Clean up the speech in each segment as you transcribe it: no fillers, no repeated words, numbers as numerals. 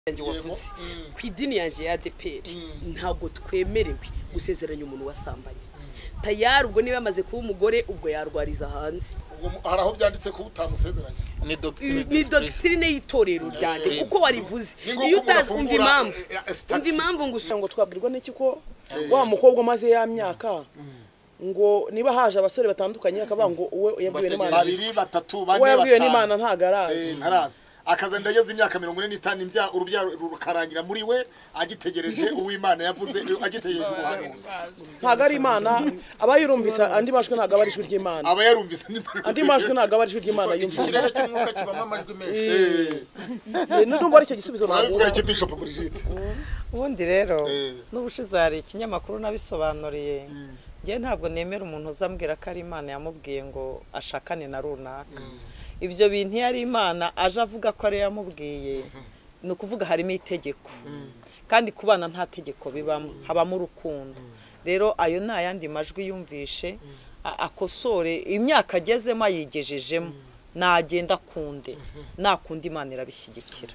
yanjye wavuze ku idini yanjye ya ADEPR ntabwo twemerewe gusezeranya umuntu wasambanye tayari ubwo niba yamaze kuba umugore ubwo yarwariza hanze hari aho byanditse ko utamusezeranye ni doctrine y'itorero ryanjye uko warivuze iyo utazi umva impamvu ngo twabwirwa n'iki ko wa mukobwa maze ya myaka ngo niba haje abasore batandukanye akaba ngo uwe yabwiwe n'Imana 2 3 4 yabwiwe n'Imana ntagarazi ntarazi akaza ndageze imyaka 45 imbyaro urubyaro rukarangira muri we agitegereje uw'Imana yavuze agitegereje ubuhanuzi ntago ari Imana abayirumvise andi mashwe ntago abari ijwi ry'Imana abayarumvise andi mashwe ntago abari ijwi ry'Imana yumva ikirere cy'umwuka kibamo amajwi menshi n'umva ari cyo gisubizo navuga iki Bishop Brigitte ubundi rero n'ubushize hari ikinyamakuru nabisobanuriye ngiye ntabwo nemera umuntu uzambwira ko ari Imana yamubwiye ngo ashakane na runaka ibyo bintu yari Imana aje avuga ko ari yamubwiye no kuvuga harimo itegeko kandi kubana nta tegeko bibamo habamo urukundo rero ayo nta yandi majwi yumvishe akosore imyaka agezemo ayigejejemo nagenda kunde nakundi Imana irabishyigikira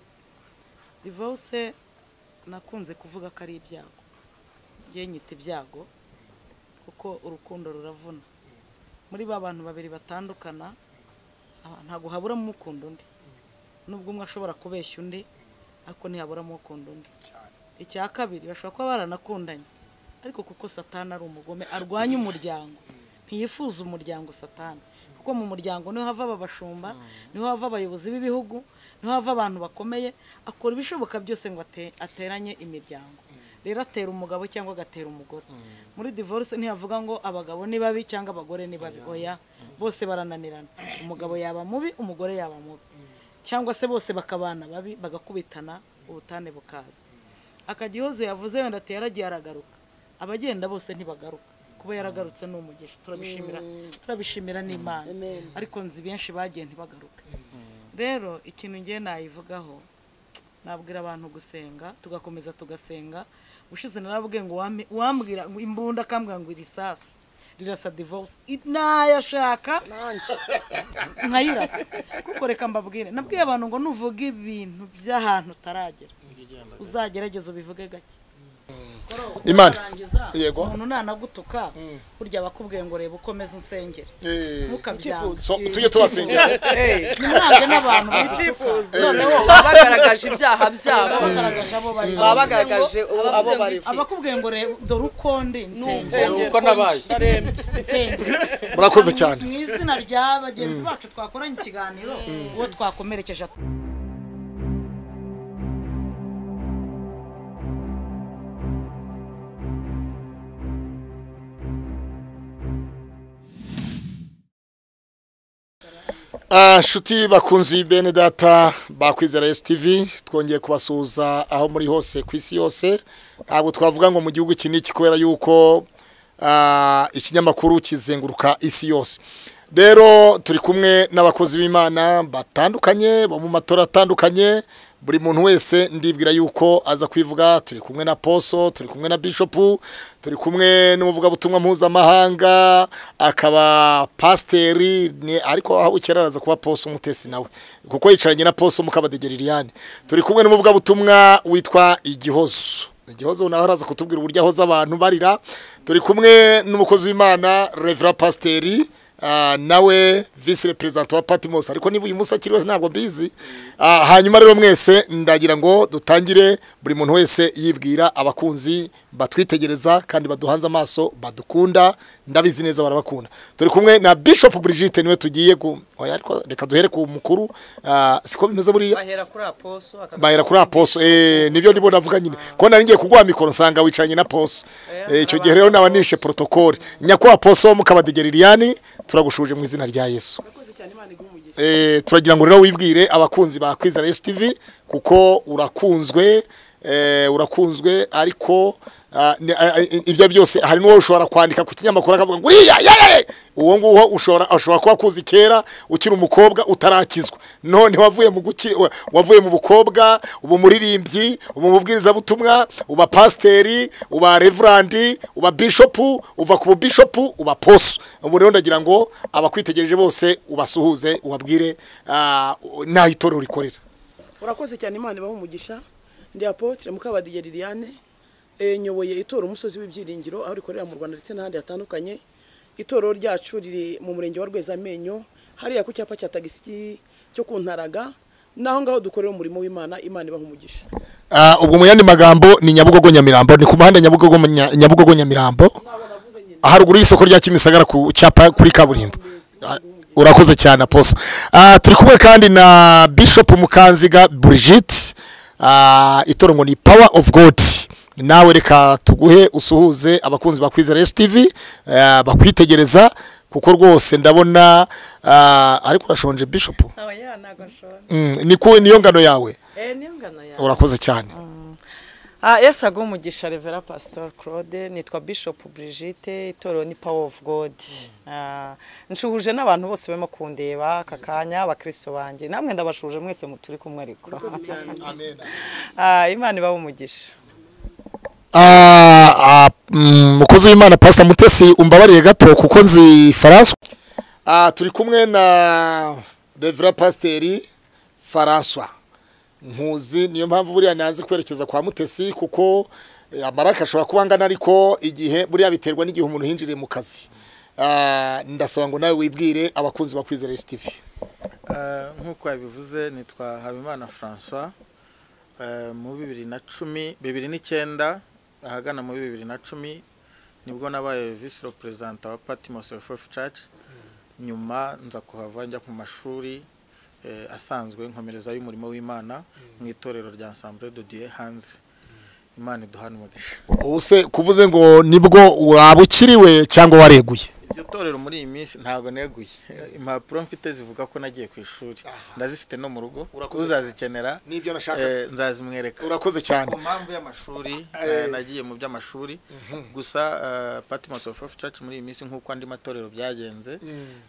divorce nakunze kuvuga ko ari ibyago ngiye nyita ibyago kuko urukundo ruravuna muri ba bantu babiri batandukana ntago habura mu mukundo undi nubwo umwe ashobora kubeshya undi ariko ntihabura mu mukundo undi icya kabiri bashobora kuba baranakundanye ariko kuko Satani ari umugome arwanya umuryango ntiyifuza umuryango Satani kuko mu muryango niho hava abashumba niho hava abayobozi b'ibihugu niho hava abantu bakomeye akora ibishoboka byose ngo ateranye imiryango rero atera umugabo cyangwa agatera umugore muri divorce ntiyavuga ngo abagabo ni babi cyangwa abagore ni babi oya bose barananirana umugabo yaba mubi umugore yaba mubi cyangwa se bose bakabana babi bagakubitana ubutane bukaza akagihozo yavuze wenda ateragiye aragaruka abagenda bose ntibagaruka kuba yaragarutse n'umugisha turabishimira n'Imana ariko nzi benshi bagiye ntibagaruke rero ikintu ngiye nayivugaho nabwira abantu gusenga tugakomeza tugasenga ushize narabwiye ngo wambwira imbunda kambwira ngo irisasu rirasa divorce nayashaka nkayirasa kuko reka mbabwire nabwiye abantu ngo nuvuga ibintu by'ahantu taragera uzagerageza ubivuge gake Imana yego umuntu nanagutuka burya bakubwiye ngo reba ukomeze unsengere tujye tubasengera nimwange n'abantu bitifuza noneho bagaragaje ibyaha byabo bagaragaje abo bari bagaragaje abo bari abakubwiye ngo reba dore ukonde nsengere uko nabaye murakoze cyane mu izina rya bagenzi bacu twakoranye ikiganiro uwo twakomerekeje shuti bakunzi bene data bakwizera STV twongeye kubasuhuza aho muri hose ku isi yose ntabwo twavuga ngo mu gihugu kiniki kubera yuko ikinyamakuru kizenguruka isi yose rero turi kumwe n'abakozi b'Imana batandukanye bo mu matora atandukanye buri muntu wese ndibwira yuko aza kwivuga turi kumwe na Poso turi kumwe na Bishop turi kumwe n'umuvuga butumwa mpuzamahanga akaba pasteri ariko aho ukeraraza kuba Poso Mutesi nawe kuko yicaranye na Poso Mukabadege Liliane turi kumwe n'umuvuga butumwa witwa Igihozo naho araza kutubwira uburyo aho z'abantu barira turi kumwe n'umukozi w'Imana Reverend Pasteri nawe vice representant wa Patmos ariko niba uyu musakiriwe ntabwo mbizi hanyuma rero mwese ndagira ngo dutangire buri muntu wese yibwira abakunzi batwitegereza kandi baduhanze amaso badukunda ndabizi neza barabakunda turi kumwe na Bishop Brigitte niwe tugiye ariko reka duhere ku mukuru siko bimeze buriya bahera kuri Aposo nibyo ndimo navuga nyine ko nari ngiye kugwa mikoro nsanga wicanye na Poso icyo gihe rero nabanishe protocole nyakwa Aposo Mukabadege Liliane turagushuje mu izina rya Yesu turagira ngo rero wibwire abakunzi ba Kwizera STV kuko urakunzwe ariko ibyo byose hari n'uwo ushobora kwandika ku kinyamakuru akavuga ngo uriya uwo nguwo ushobora kuba kuzi kera ukiri umukobwa utarakizwa none wavuye mu bukobwa ubu muririmbyi ubu mubwiriza butumwa uba pasteri uba reverend uba bishop uva ku bishop uba Poso ubu rero ndagira ngo abakwitegereje bose ubasuhuze ubabwire naho itorero rikorera urakoze cyane Imana ibaha umugisha. Ndi Apotre Mukabadiye Liliane, nyoboye itorero umusozi w'ibyiringiro aho rikorera mu Rwanda ndetse n'ahandi hatandukanye. Itorero ryacu riri mu murenge wa Rwezamenyo hariya ku cyapa cya tagisi cyo kuntaraga, naho ngaho dukorera umurimo w'Imana. Imana ibaha umugisha. Ubwo mu yandi magambo ni Nyabugogo Nyamirambo, ni ku muhanda Nyabugogo Nyamirambo haruguru y'isoko rya Kimisagara ku cyapa kuri kaburimbo. Urakoze cyane Apostle. Turi kumwe kandi na Bishop Mukanziga Brigitte, itorero ngo ni Power of God. Nawe reka tuguhe usuhuze abakunzi bakwizera STV bakwitegereza kuko rwose ndabona ariko urashonje Bishop. Oya nagashonje. Niyo ngano yawe. Niyo ngano yawe. Urakoze cyane. Yes, agumugisha Reverend Pastor Claude, nitwa Bishop Brigitte, itorero ni Power of God. Nshuhuje n'abantu bose bemo kundeba kakanya abakristo banje, namwe ndabashuje mwese muturi kumwe ariko. Amen. Imana ibahe umugisha. Mukozi w'Imana Pastor Mutesi umbabarire gato kuko nzi François. Turi kumwe na Reverend Pastor François Nkuzi, niyo mpamvu buriya nanze kwerekeza kwa Mutesi kuko amaraka ashobora kubangana, ariko igihe buriya biterwa n'igihe umuntu hinjiriye mu kazi. Ndasaba ngo nawe wibwire abakunzi bakwizera STV. Nkuko yabivuze nitwa Habimana François, mu 2009 ahagana mu 2010 nibwo nabaye vice representative wa Patmos of Church, nyuma nza kuhava njya ku mashuri asanzwe nkomereza y'umurimo w'Imana mu itorero rya Ensemble de Dieu hanze. Imana iduhana umugisha. Ubuse kuvuze ngo nibwo urabukiriwe cyangwa wareguye? Iryo torero muri iyi minsi ntago neguye. Impapuro mfite zivuga ko nagiye ku ishuri, ndazifite no mu rugo, uzazikenera nibyo nashaka nzazimwereka. Urakoze cyane. Ku mpamvu y'amashuri nagiye mu by'amashuri, gusa Patmos of Church muri iyi minsi nkuko andi matorero byagenze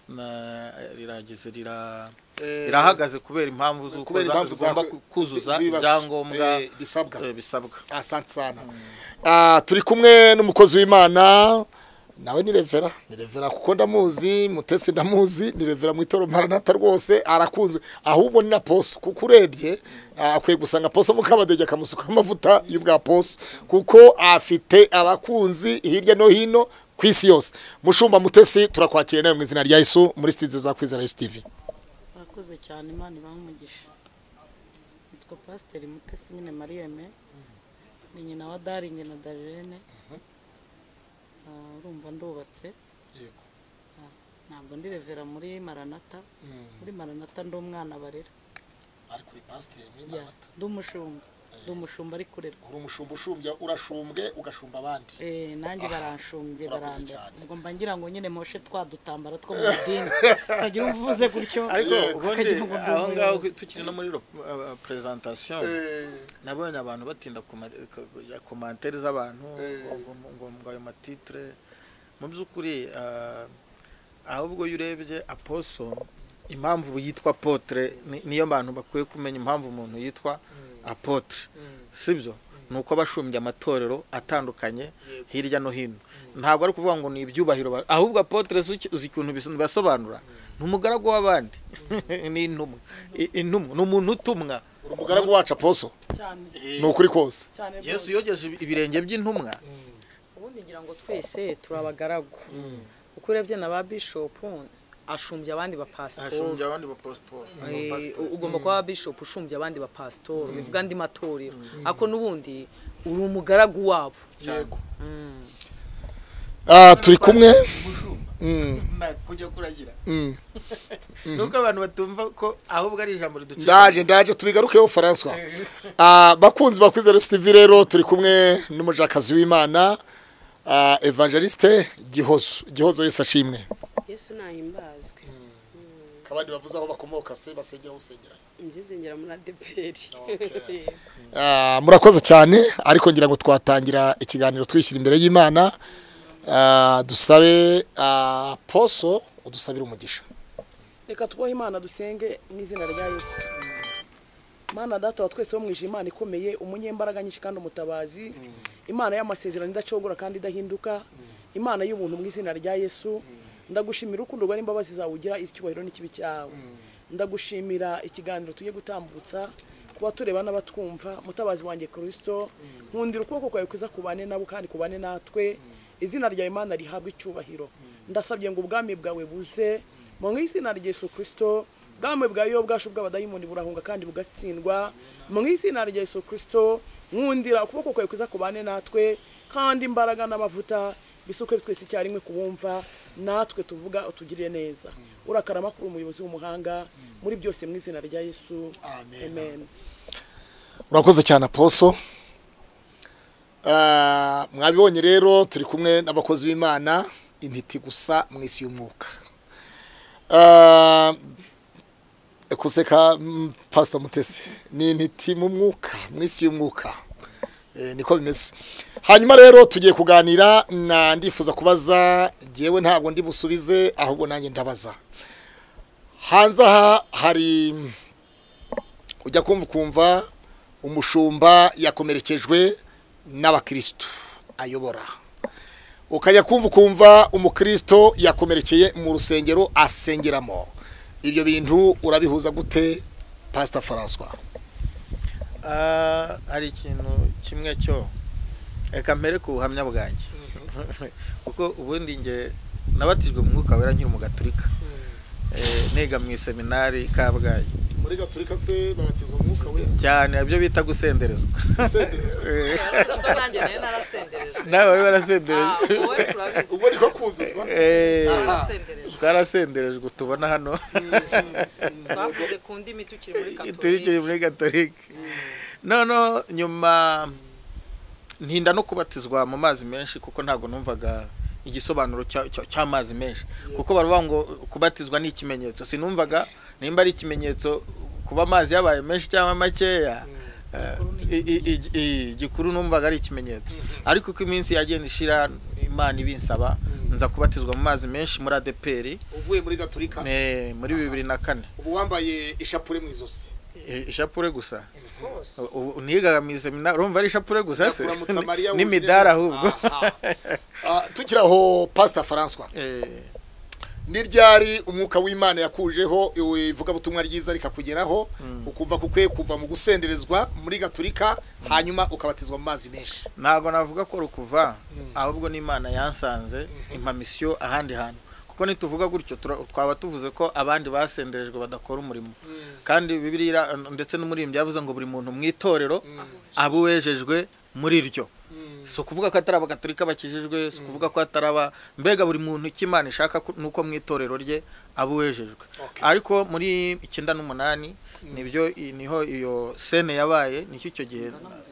irahagaze kubera impamvu z'uko zigomba kuzuza ibyangombwa bisabwa. Asante sana. Turi kumwe n'umukozi w'Imana, nawe ni Revera kuko ndamuzi, Mutesi ndamuzi, ni Revera mu itorero Maranatha rwose arakunzwe, ahubwo ni na Apostle kuko urebye akwiye gusanga Apostle Mukabadege akamusuka amavuta y'ubwa Apostle kuko afite abakunzi hirya no hino ku isi yose. Mushumba Mutesi turakwakira nawe mu izina rya Yesu muri studio za Kwizera STV. Urakoze cyane, Imana ibahe umugisha. Nitwa Pastor Mutesi nyine Marieme, ni nyina wa Daringe na Darlene. Urumva ndubatse. Yego. Ntabwo ndi Revera muri Maranatha. Muri Maranatha ndi umwana barera. Ari kuri Pastor muri Maranatha. Ndi umushumba ari kurerwa. Uri umushumba ushumbya, urashumbwe ugashumba abandi. Nanjye baranshumbye barande. Ubwo mba ngira ngo nyine moshe twadutambara two mu dini. Kagira umvuze gutyo. Ariko ubundi aho ngaho tukiri no muri presentation nabonye abantu batinda ku commentaires z'abantu ngo ayo matitre mu by'ukuri, ahubwo yurebye Apostle impamvu yitwa Apotre niyo abantu bakwiye kumenya impamvu umuntu yitwa Apotre, sibyo? Nuko abashumbye amatorero atandukanye hirya no hino. Ntabwo ari kuvuga ngo ni ibyubahiro, ahubwo Apotre uzi ikintu bisobanura, n'umugaragu w'abandi ni intumwa, n'umuntu utumwa. Umugaragu wacu Apostle Cyane. Nukuri kose. Yesu yogeje ibirenge by'intumwa. Ubundi ngira ngo twese turabagaragu. Uko urebye na ba Bishop ashumbye abandi ba pastor. Ugomba kuba Bishop ushumbye abandi ba pastor, bivuga ndi matorero. Ako nubundi uri umugaragu wabo. Yego. Turi kumwe. Kujya kuragira. Nuko abantu batumva ko ahubwo ari ijambo riducika. Ndaje tubigarukeho François. Bakunzi bakwizera STV rero turi kumwe n'umujakazi w'Imana, Evangeliste Gihozo Yesu ashimwe. Yesu nahimbazwe. Kabandi bavuze aho bakomoka se basengera usengera. Ngizengera muri ADPR. Murakoze cyane, ariko ngira ngo twatangira ikiganiro twishyira imbere y'Imana. Dusabe Apostle udusabira umugisha. Reka tubahe Imana dusenge mu izina rya Yesu. Mana data wa twese wo mu Imana ikomeye, umunyembaraga nyinshi kandi umutabazi, Imana y'amasezerano idacogora kandi idahinduka, Imana y'ubuntu mu izina rya Yesu. Ndagushimira urukundo rwa n'imbabazi zawe ugira icyubahiro n'ikibi cyawe. Ndagushimira ikiganiro tugiye gutambutsa kuba tureba n'abatwumva mutabazi wanjye Kristo nkundira ukuboko kwawe kwiza kubane nabo kandi kubane natwe izina rya Imana rihabwa icyubahiro ndasabye ngo ubwami bwawe buze mu izina rya Yesu Kristo bwami bwawe yo bwashu bw'abadayimoni burahunga kandi bugatsindwa mu izina rya Yesu Kristo nkundira ukuboko kwawe kwiza kubane natwe kandi imbaraga n'amavuta bisuke twese icyarimwe kubumva natwe tuvuga utugirire neza urakarama kuri umuyobozi w'umuhanga muri byose mu izina rya Yesu amen. Urakoze cyane Aposo. Mwabibonye rero turi kumwe n'abakozi b'Imana intiti gusa mu isi y'umwuka. Kuseka Pastor Mutesi ni intiti mu mwuka mu isi y'umwuka. Niko bimeze. Hanyuma rero tugiye kuganira na ndifuza kubaza jewe ntabwo ndi busubize ahubwo nanjye ndabaza. Hanze aha hari ujya kumva umushumba yakomerekejwe n'abakristo ayobora. Ukajya kumva umukristo yakomerekeye mu rusengero asengeramo. Ibyo bintu urabihuza gute Pastor François? Hari ikintu kimwe cyo eka mbere ku buhamya bwanjye kuko ubundi nge nabatijwe mu mwuka wera nkiri mu Gatolika nega mu seminari Kabgayi. Muri Gatolika se babatizwa mu mwuka wera cyane ibyo bita gusenderezwa. nanjye narasenderejwe nawe warasendereje ubwo niko kuzuzwa twarasenderejwe tubona hano twavuze ku ndimi tukiri muri Gatolika. No nyuma ntinda no kubatizwa mu mazi menshi kuko ntabwo numvaga igisobanuro cy'amazi menshi kuko baruvuga ngo kubatizwa ni ikimenyetso. Sinumvaga nimba ari ikimenyetso kuba amazi yabaye menshi cyangwa makeya. Igikuru numvaga ari ikimenyetso ariko uko iminsi yagenda ishira Imana ibinsaba nza kubatizwa mu mazi menshi muri ADPR. Uvuye muri Gatolika muri 2004. Ubu wambaye ishapure mu izosi? Ishapure gusa unigaga mu seminari urumva ari ishapure gusa se n'imidara ahubwo. Tukiraho Pastor François, ni ryari umwuka w'Imana yakujeho ivuga butumwa ryiza rikakugeraho ukumva kukwe kuva mu gusenderezwa muri Gatolika hanyuma ukabatizwa mu mazi menshi? Ntago navuga ko rukuva ahubwo n'Imana yansanze impamisyo ahandi hantu kuko nituvuga gutyo twaba tuvuze ko abandi basenderejwe badakora umurimo kandi Bibiliya ndetse n'umurimbyi yavuze ngo buri muntu mu itorero abuwejejwe muri ryo. So kuvuga ko ataraba Gatolika bakijijwe, so kuvuga ko ataraba mbega buri muntu cy'Imana ishaka nuko mu itorero rye abuwejejwe. Ariko muri 98 nibyo niho iyo sene yabaye nicyo cyo gihe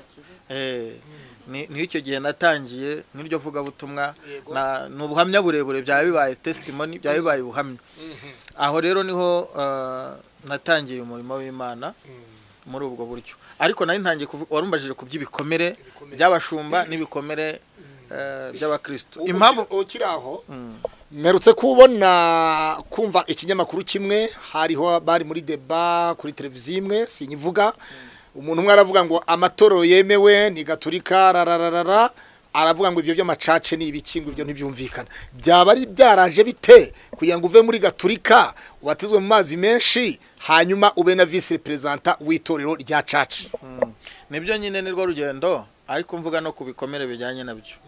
ni icyo gihe natangiye n'iryo vuga butumwa n'ubuhamya burebure byabibaye testimony byabibaye ubuhamya. Aho rero niho natangiye umurimo w'Imana muri ubwo buryo. Ariko nari ntangiye warumbajije ku by'ibikomere by'abashumba n'ibikomere by'abakristo. Impamvu ukiraho merutse kubona kumva ikinyamakuru kimwe hariho bari muri deba kuri televiziyo imwe sinyivuga umuntu umwe aravuga ngo amatorero yemewe ni Gatolika rararara aravuga ngo ibyo by'amacace ni ibikingo ibyo ntibyumvikana. Byaba ari byaraje bite kugira ngo uve muri Gatolika ubatizwe mu mazi menshi hanyuma ube na vice representa w'itorero rya cace? Nibyo nyine ni rwo rugendo ariko mvuga no kubikomere bijyanye nabyo.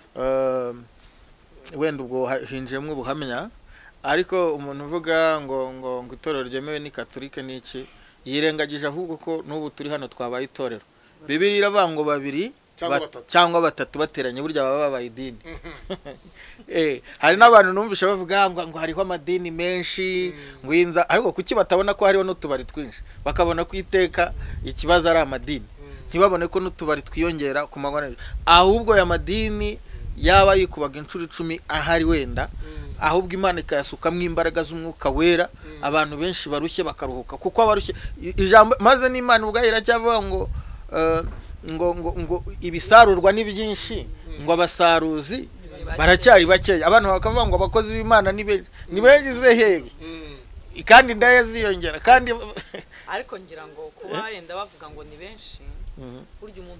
Wenda ubwo hinjemwe ubuhamya ariko umuntu uvuga ngo itorero ryemewe ni Gatolika n'iki yirengagije ahubwo ko n'ubu turi hano twabaye itorero. Bibiliya iravuga ngo babiri cyangwa batatu bateranye burya baba babaye idini. Hari n'abantu numvisha bavuga ngo hariho amadini menshi ngwinza ariko kuki batabona ko hariho n'utubari twinshi bakabona kwiteka ikibazo ari amadini ntibabone ko n'utubari twiyongera ku magana ahubwo ya madini yaba yikubaga inshuro 10 ahari wenda ahubwo Imana ikayasukamo imbaraga z'umwuka wera abantu benshi barushye bakaruhuka kuko abarushye ijambo maze n'Imana ubwahira cyavuga ngo ibisarurwa ni byinshi ngo abasaruzi baracyari bakeya abantu bakavuga ngo abakozi b'Imana ni benshi zehege kandi ndaye ziyongera kandi ariko ngira ngo kuba yenda bavuga ngo ni benshi burya umuntu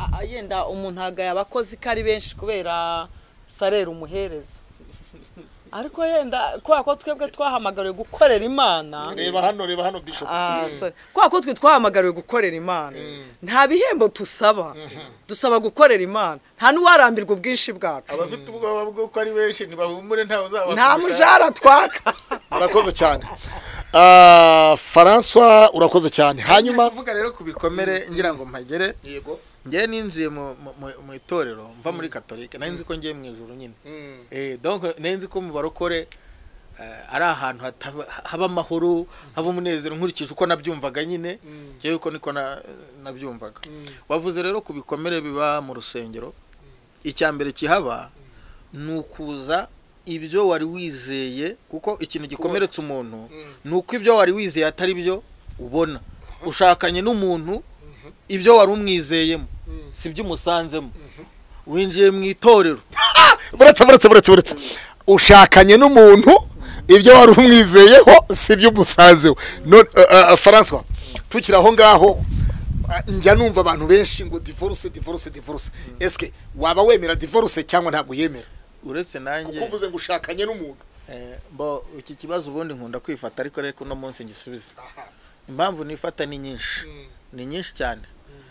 yenda umuntu agaya abakozi kari benshi kubera sarera umuhereza ariko yenda kwa ko twebwe twahamagariwe gukorera Imana. reba hano bishop. Sorry. Kwa ko twe twahamagariwe gukorera Imana. Nta bihembo tusaba. Dusaba gukorera Imana. Nta nuwarambirwa ubwinshi bwacu. abafite ubwoba bwo ko ari benshi ntibahumure ntawe uzaba. Nta mujara twaka. Urakoze cyane. François urakoze cyane. Hanyuma kuvuga rero kubikomere ngira ngo mpagere. Yego. Ngiye ninjiye mu itorero mva muri Katolika nari nzi ko ngiye mu ijuru nyine. Donc nari nzi ko mu barokore ari ahantu haba amahoro haba umunezero nkurikije uko nabyumvaga nyine ngiye uko niko nabyumvaga. Wavuze rero kubikomere biba mu rusengero icyambere kihaba nukuza ibyo wari wizeye kuko ikintu gikomeretse umuntu nuko ibyo wari wizeye atari byo ubona ushakanye n'umuntu ibyo wari umwizeyemo sibyo umusanzemo winjiye mu itorero buretse ushakanye n'umuntu ibyo wari umwizeyeho sibyo umusanzeho. François tukira aho ngaho njya numva abantu benshi ngo divorce. Eske waba wemera divorce cyangwa ntabwo yemera? Uretse nanjye kuko uvuze ngo ushakanye n'umuntu bo iki kibazo ubundi nkunda kwifata ariko no munsi ngisubiza. Impamvu nifata ni nyinshi cyane.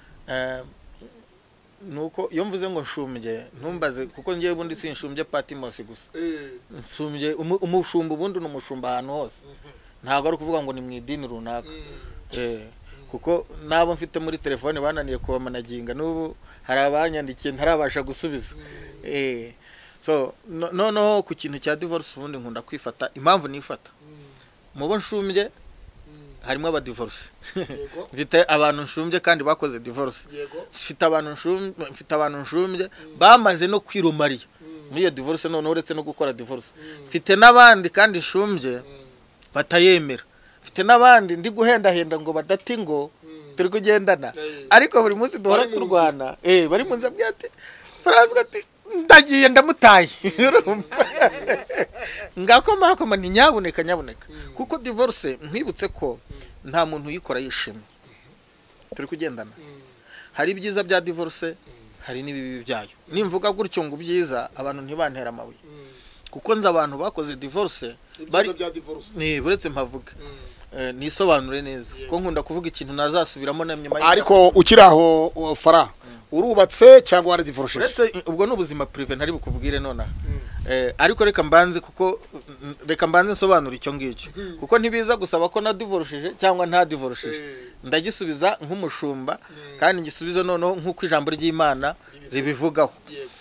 Nuko iyo mvuze ngo nshumbye ntumbaze kuko ngiye bundi sinshumbye Patmos gusa. Nshumbye umushumba ubundi n'umushumba ahantu hose. Ntabwo ari kuvuga ngo ni mu idini runaka. Kuko nabo mfite muri telefone bananiye kubamanaginga n'ubu hari abanyandikiye ntarabasha gusubiza. So no ku kintu cya divorce ubundi nkunda kwifata. Impamvu nifata mubo nshumbye harimo aba divorce. Mfite abantu nshumbye kandi bakoze divorce. Mfite abantu nshumbye bamaze no kwirumariya muri iyo divorce none uretse no gukora divorce. Mfite nabandi kandi nshumbye batayemera. Mfite nabandi ndi guhendahenda ngo badati ngo turi kugendana ariko buri munsi duhora turwana. Bari munze bwate François ati ndagiye ndamutaye ngakoma ni nyabuneka kuko divorce nkwibutse ko nta muntu uyikora yishimye. Turi kugendana hari ibyiza bya divorce hari n'ibibi byayo. Nimvuga gutyo ngo byiza abantu ntibantera amabuye kuko nza abantu bakoze divorce bari bya divorce buretse mpavuga nisobanure neza ko nkunda kuvuga ikintu nazasubiramo na nyuma. Ariko ukiraho Fara urubatse cyangwa wari divorce? Uretse ubwo n'ubuzima privé ntari bukubwire nona. Ariko reka mbanze nsobanura icyo ngicyo kuko ntibiza gusaba ko na divorceje cyangwa nta divorceje. Ndagisubiza nk'umushumba kandi ngisubiza noneho nk'uko ijambo ry'Imana ribivugaho.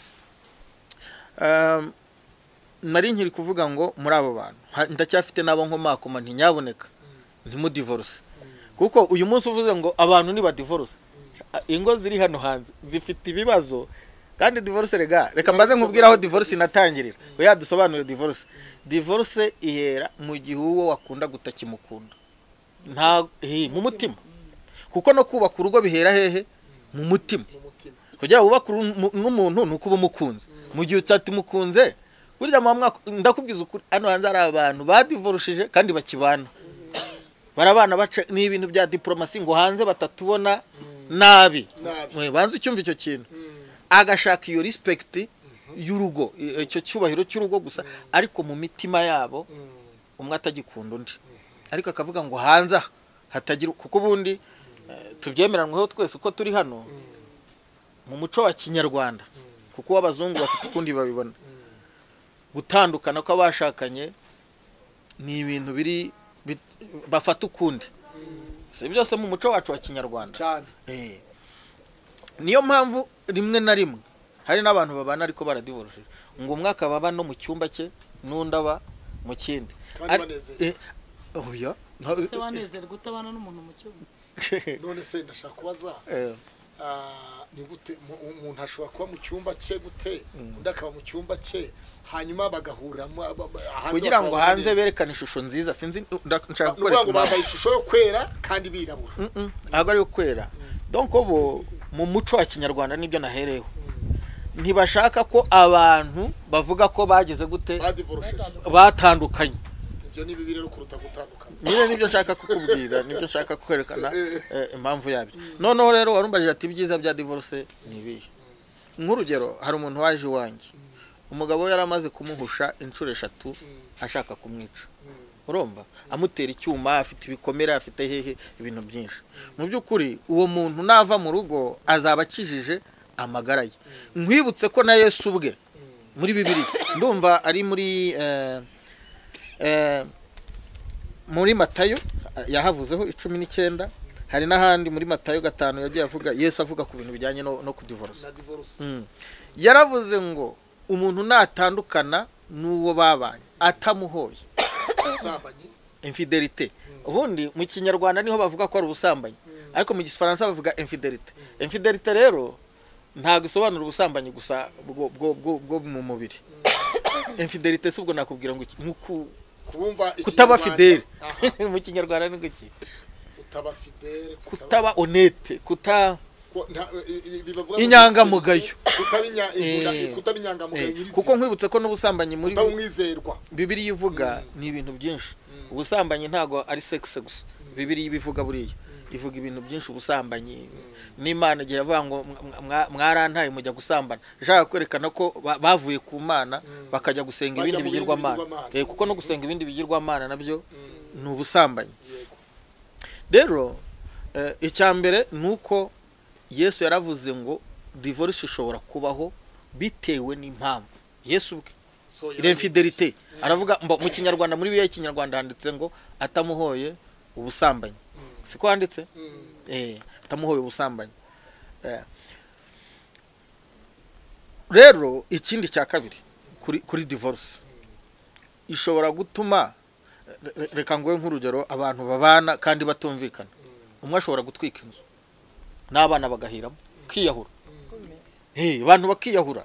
Nari nkiri kuvuga ngo muri abo bantu ndacyafite nabo nkomakoma ntinyaboneka ntimudivorce kuko uyu munsi uvuze ngo abantu ni ba divorce ingo ziri hano hanze zifite ibibazo kandi divorce reka mbaze nkubwiraho divorce inatangirira. Oya dusobanure divorce ihera mu gihe uwo wakunda gutakimukunda nta mu mutima kuko no kubaka urugo bihera hehe mu mutima. Kugira ubaka n'umuntu nuko umukunze mu gihe utatimukunze burya ndakubwiza ukuri hano hanze ari abantu badivorishije kandi bakibana barabana baca ni ibintu bya diplomasi ngo hanze batatubona nabi. Banze ucyumva icyo kintu agashaka iyo respect y'urugo icyo cyubahiro cy'urugo gusa ariko mu mitima yabo umwe atagikunda undi ariko akavuga ngo hanze hatagira kuko ubundi tubyemeranweho twese uko turi hano mu muco wa Kinyarwanda kuko w'abazungu bafite ukundi babibona. Gutandukana ko abashakanye ni ibintu biri bafata ukundi si byose mu muco wacu wa Kinyarwanda cyane. Niyo mpamvu rimwe na rimwe hari n'abantu babana ariko baradivorce ngo umwaka baba no mu cyumba cye n'undaba mu kindi oya se wanezerwa gutabana n'umuntu mu cyumba. None se ndashaka kubaza ni gute umuntu ashobora kuba mu cyumba cye gute undi akaba mu cyumba cye hanyuma bagahura kugira ngo hanze berekane ishusho nziza sinzi nshaka gukora ngo bambaye ishusho yo kwera kandi birabura ntabwo ari yo kwera. Donc bo mu muco wa Kinyarwanda nibyo nahereho ntibashaka ko abantu bavuga ko bageze gute batandukanye. Ibyo ni bibiri rukuruta gutandukana. Nibyo nshaka kukubwira nibyo nshaka kwerekana impamvu yabyo. Noneho rero warumbajije ati byiza bya divorce nibihe. Nk'urugero hari umuntu waje wanjye umugabo we yaramaze kumuhusha inshuro 3 ashaka kumwica urumva amutera icyuma afite ibikomere afite hehe ibintu byinshi mu byukuri uwo muntu nava mu rugo azaba akijije amagara ye nkwibutse ko na Yesu ubwe muri Bibiliya ndumva ari muri Matayo yahavuzeho 19 hari n'ahandi muri Matayo 5 yagiye avuga Yesu avuga ku bintu bijyanye no kudivorce yaravuze ngo umuntu natandukana n'uwo babanye atamuhoye ubusambanyi infidelité ubundi mu kinyarwanda niho bavuga ko ari ubusambanyi ariko mu gifaransa bavuga infidelité rero ntago isobanura ubusambanyi gusa bwo mu mubiri infidelité subwo nakubwira ngo kubumva kutaba fidèle mu kinyarwanda ni guki kutaba fidèle kutaba honnête inyangamugayo kutaba inyangamugayo kuko nkwibutse ko n'ubusambanyi muri umwizerwa Bibiliya ivuga ni ibintu byinshi ubusambanyi ntago ari sex gusa Bibiliya ibivuga buriya ivuga ibintu byinshi ubusambanyi n'Imana giye yavuga ngo mwarantaye mujya gusambana jaka kwerekana ko bavuye ku Mana bakajya gusenga ibindi bigirwa Mana kuko no gusenga ibindi bigirwa Mana nabyo ni ubusambanyi rero icyambere nuko Yesu yaravuze ngo divorce ishobora kubaho bitewe n'impamvu Yesu ubwe l'infidélité aravuga mu kinyarwanda muri biya kinyarwanda handitse ngo atamuhoye ubusambanyi siko handitse atamuhoye ubusambanyi rero ikindi cya kabiri kuri divorce ishobora gutuma reka ngoye nk'urugero abantu babana kandi batumvikana umwe ashobora gutwika inzu n'abana bagahiramo kwiyahura abantu bakiyahura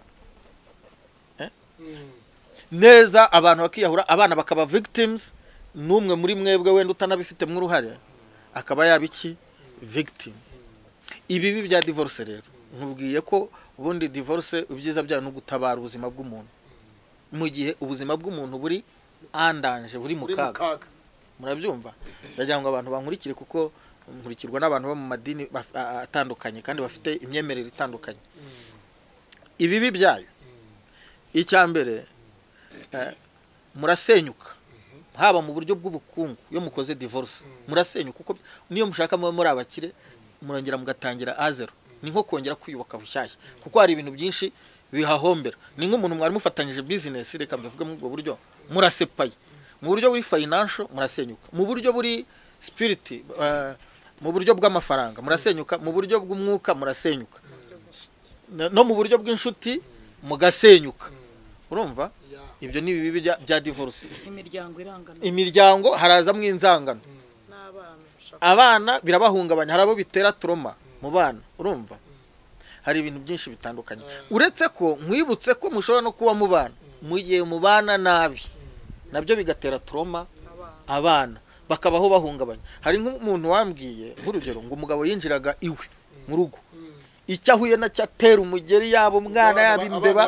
neza abantu bakiyahura abana bakaba victims n'umwe muri mwebwe wenda utanabifite mu ruhare akaba yabiki victim ibi bya divorce rero nkubwiye ko ubundi divorce ubyiza byayo no gutabara ubuzima bw'umuntu mu gihe ubuzima bw'umuntu buri andanje buri mu kaga murabyumva ndagira ngo abantu bankurikire kuko nkurikirwa n'abantu bo mu madini atandukanye kandi bafite imyemerere itandukanye ibibi byayo icyambere murasenyuka haba mu buryo bw'ubukungu yo mukoze divorce murasenyuka kuko niyo mushaka muri abakire murongera mugatangira A0 ni nko kongera kwiyubaka bushyashya kuko hari ibintu byinshi bihahombera ni nk'umuntu mwari mufatanyije business reka mvuge mu bwo buryo murasepaye mu buryo buri financial murasenyuka mu buryo buri spirit mu buryo bw'amafaranga murasenyuka mu buryo bw'umwuka murasenyuka no mu buryo bw'inshuti mugasenyuka urumva ibyo ni bibi bya divorce imiryango harazamwe inzangano abana birabahungabanya harabo bitera trauma mu bana urumva hari ibintu byinshi bitandukanye uretse ko mwibutse ko mushobora no kuba mu bana mu gihe mu bana nabi nabyo bigatera trauma abana bakabaho bahungabanya hari nk'umuntu wambwiye nk'urugero ngo umugabo yinjiraga iwe mu rugo icyahuye na cyatera umugeri yabo mwana yabimbeba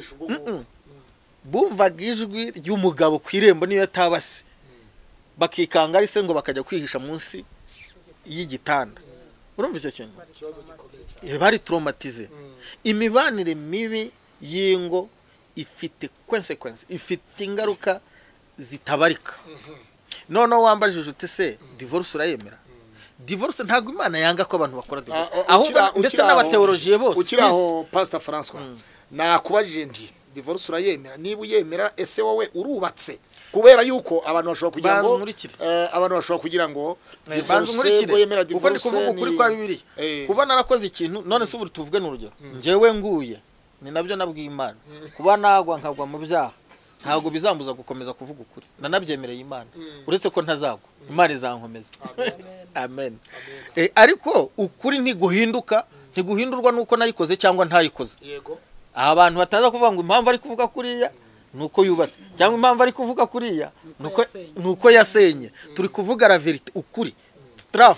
bumvaga ijwi ry'umugabo kwirembo niyo yatabase bakikanga ari se ngo bakajya kwihisha munsi y'igitanda urumva icyo kintu bari traumatize imibanire mibi y'ingo ifite consequence ifite ingaruka zitabarika none wambajije ute se divorce urayemera divorce ntago Imana yanga ko abantu bakora divorce aho ndetse n'abateologiye bose ukiraho Pastor François nakubajije nti divorce urayemera niba uyemera ese wowe urubatse kubera yuko abantu bashobora kugira ngo abantu bashobora kugira ngo divorce yemera divorce ni kuri kwa Bibiliya kuba narakoze ikintu none se ubu tuvuge n'urugero njewe nguye ni nabyo nabwiye Imana kuba nagwa nkagwa mu byaha ntago bizambuza gukomeza kuvuga ukuri nanabyemereye Imana uretse ko ntazagwa Imana izankomeza amen ariko ukuri ntiguhindurwa nuko nayikoze cyangwa ntayikoze yego abantu bataza kuvuga ngo impamvu ari kuvuga kuriya nuko yubatse cyangwa impamvu ari kuvuga kuriya nuko yasenye turi kuvuga la verite ukuri traf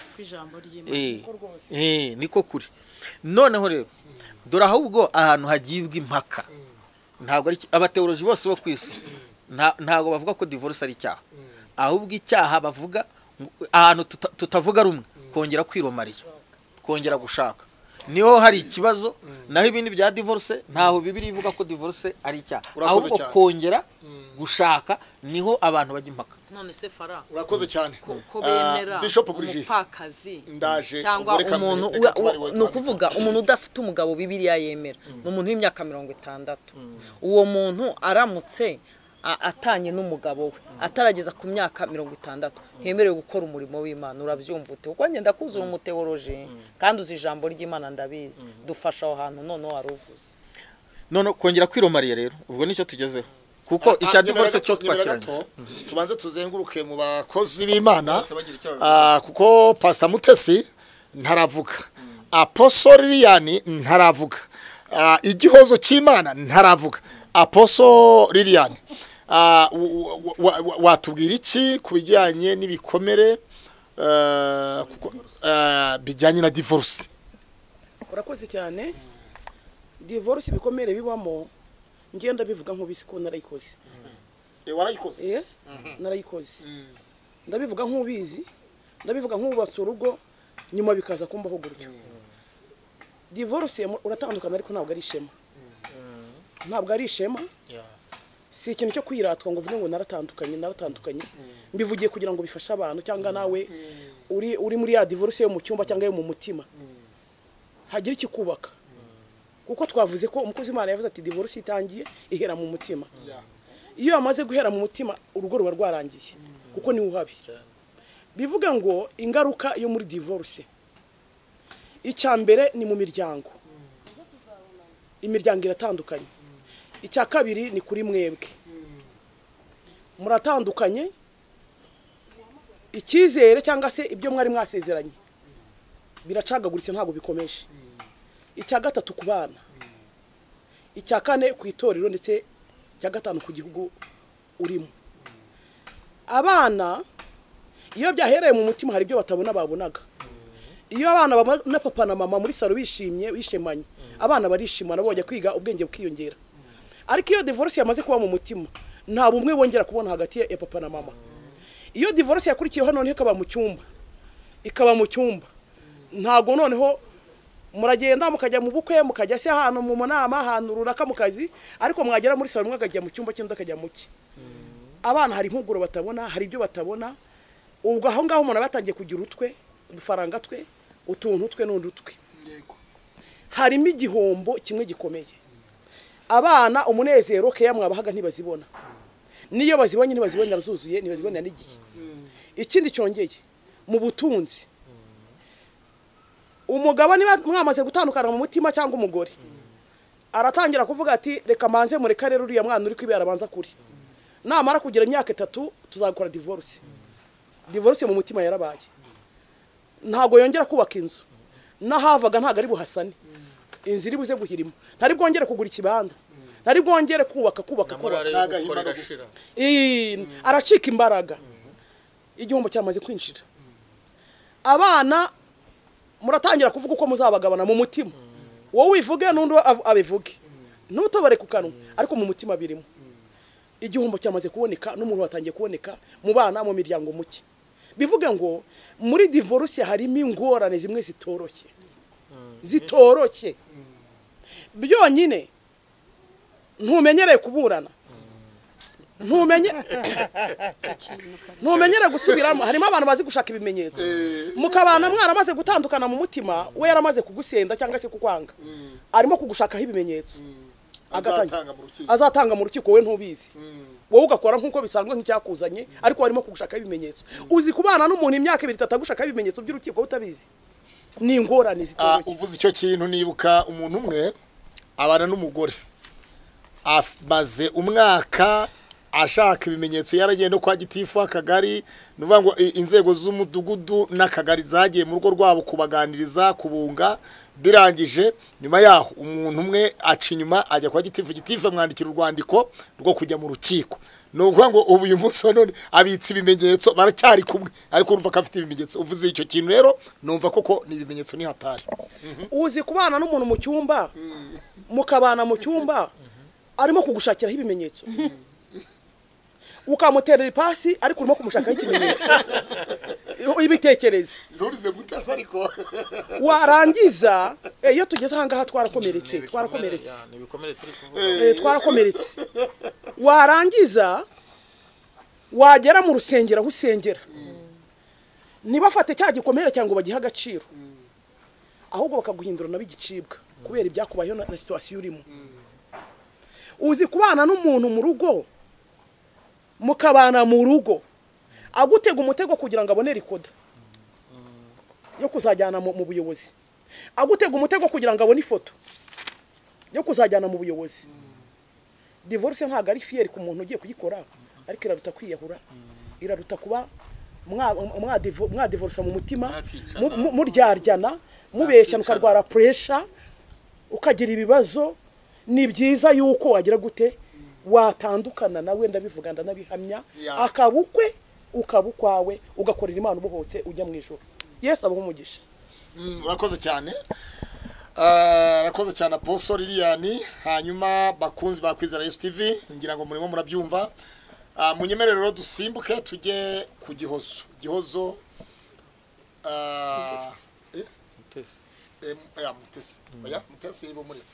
niko kuri noneho rero dore ahubwo ahantu hagibwa impaka ntabwo ari abateoloji bose bo kwisi ntabwo bavuga ko divorce ari icyaha ahubwo icyaha bavuga ahantu tutavuga rumwe kongera kwiromariya kongera gushaka niho hari ikibazo naho ibindi bya divorce ntaho bibiri ivuga ko divorce ari icyaha ahubwo kongera gushaka niho abantu bajya impaka none se Fara urakoze cyane ko bemera Bishop Brigitte umupfakazi ndaje cyangwa umuntu no kuvuga umuntu udafite umugabo Bibiliya yemera no umuntu w'imyaka 60 uwo muntu aramutse atanye n'umugabo we atarageza ku myaka 60 hemerewe gukora umurimo w'Imana urabyumva ute uko ngenda kuzura umuteoloji kandi uzi ijambo ry'Imana ndabizi dufasha aho hantu none waruvuze none kongera kwiromariye rero ubwo nicyo tugezeho kuko icya divorce cyo twakiranye tubanze tuzenguruke mu bakozi b'Imana kuko Pastor Mutesi ntaravuga Apostle Lilian ntaravuga igihozo cy'Imana ntaravuga Apostle Lilian watubwira iki kubijyanye n'ibikomere bijyanye na divorce urakoze cyane divorce bikomere bibamo ngenda bivuga nk'ubisi ko narayikoze warayikoze narayikoze ndabivuga nk'ubizi ndabivuga nk'ubatse urugo nyuma bikaza kumbaho gutyo divorce uratandukana ariko ntabwo ari ishema si ikintu cyo kwiratwa ngo uvuge ngo naratandukanye mbivugiye kugira ngo bifashe abantu cyangwa nawe uri muri ya divorce yo mu cyumba cyangwa yo mu mutima hagira ikikubaka kuko twavuze ko umukozi Imana yavuze ati divorce itangiye ihera mu mutima iyo amaze guhera mu mutima urugo ruba rwarangiye kuko ni uhabi bivuga ngo ingaruka yo muri divorce icyambere ni mu miryango imiryango iratandukanye icya kabiri ni kuri mwebwe muratandukanye ikizere cyangwa se ibyo mwari mwasezeranye biracagaguritse ntabwo bikomeje icya gatatu ku bana icya kane ku itorero ndetse icya gatanu ku gihugu urimo abana iyo byahereye mu mutima hari ibyo babonaga iyo abana babona papa na mama muri salo bishimanye abana barishimana bojya kwiga ubwenge bukiyongera ariko iyo divorce yamaze kuba mu mutima nta bumwe bongera kubona hagati ya papa na mama iyo divorce yakurikiyeho none ikaba mu cyumba ntago noneho muragenda mukajya mu bukwe mukajya se ahantu mu nama ahantu runaka mu kazi ariko mwagera muri salo mwakajya mu cyumba cy'undi akajya muki abana hari impuguro batabona hari ibyo batabona ubwo aho ngaho umuntu abatangiye kugira udufaranga twe utuntu twe n'undi twe harimo igihombo kimwe gikomeye abana umunezero ke yamwabahaga ntibazibona niyo bazibonye ntibazibonera zuzuye ntibazibonera n'igihe ikindi cyongeye mu butunzi umugabo niba mwamaze gutandukana mu mutima cyangwa umugore aratangira kuvuga ati reka manze mureka rero uriya mwana uri kwibera abanza kuri namara kugira imyaka 3 tuzakora divorce mu mutima yarabaye ntago yongera kubaka inzu nahavaga ntago ari buhasane inzu iri buze guhirima ntari bwongere kugura ikibanza ntari bwongere kubaka aracika imbaraga igihombo cyamaze kwinjira abana muratangira kuvuga uko muzabagabana mu mutima wowe wivuge n'undi abivuge ntutobare ku kanwa ariko mu mutima birimo igihombo cyamaze kuboneka n'umuntu watangiye kuboneka mu bana mu miryango muke bivuge ngo muri divorce harimo ingorane zimwe zitoroshye byonyine ntumenyereye kuburana ntumenyere gusubiramo harimo abantu bazi gushaka ibimenyetso mukabana mwaramaze gutandukana mu mutima we yaramaze kugusenda cyangwa se kukwanga arimo kugushakaho ibimenyetso azatanga mu rukiko we ntubizi wowe ugakora nk'uko bisanzwe nk'icyakuzanye ariko harimo kugushakaho ibimenyetso uzi kubana n'umuntu imyaka 2 3 agushakaho ibimenyetso by'urukiko utabizi ni ingorane zitoroshye uvuze icyo kintu nibuka umuntu umwe abana n'umugore amaze umwaka ashaka ibimenyetso yaragiye no kwa gitifu akagari nuvuga ngo inzego z'umudugudu n'akagari zagiye mu rugo rwabo kubaganiriza kubunga birangije nyuma yaho umuntu umwe aca inyuma ajya kwa gitifu amwandikira urwandiko rwo kujya mu rukiko nuvuga ngo ubu uyu munsi none abitse ibimenyetso baracyari kumwe ariko urumva ko afite ibimenyetso uvuze icyo kintu rero numva koko ni ibimenyetso ni hatari uzi kubana n'umuntu mu cyumba mukabana mu cyumba arimo kugushakiraho ibimenyetso ukamuterera ipasi ariko urimo kumushakaho ikimenyetso ibitekereze nturize gutasa ariko warangiza iyo tugeze aha ngaha twarakomeretse twarakomeretse warangiza wagera mu rusengero aho usengera ntibafate cya gikomere cyangwa bagiha agaciro ahubwo bakaguhindura nabi igicibwa kubera ibyakubayeho na situwasiyo urimo uzi kubana n'umuntu mu rugo mukabana mu rugo agutega umutego kugira ngo abone rikoda yo kuzajyana mu buyobozi agutega umutego kugira ngo abone ifoto yo kuzajyana mu buyobozi divorce ntabwo ari fier ku muntu ugiye kuyikora ariko iraruta kwiyahura iraruta kuba mwadivorce mu mutima muryaryana mubeshya ukarwara pressure ukagira ibibazo ni byiza yuko wagira gute watandukana nawe ndabivuga ndanabihamya akabukwe ukabukwawe ugakorera Imana ubuhotse ujya mu ijuru Yesu abaho umugisha urakoze cyane Apostle Liliane hanyuma bakunzi ba Kwizera Yesu TV ngira ngo murimo murabyumva munyemerero rero dusimbuke tujye ku gihozo mutesi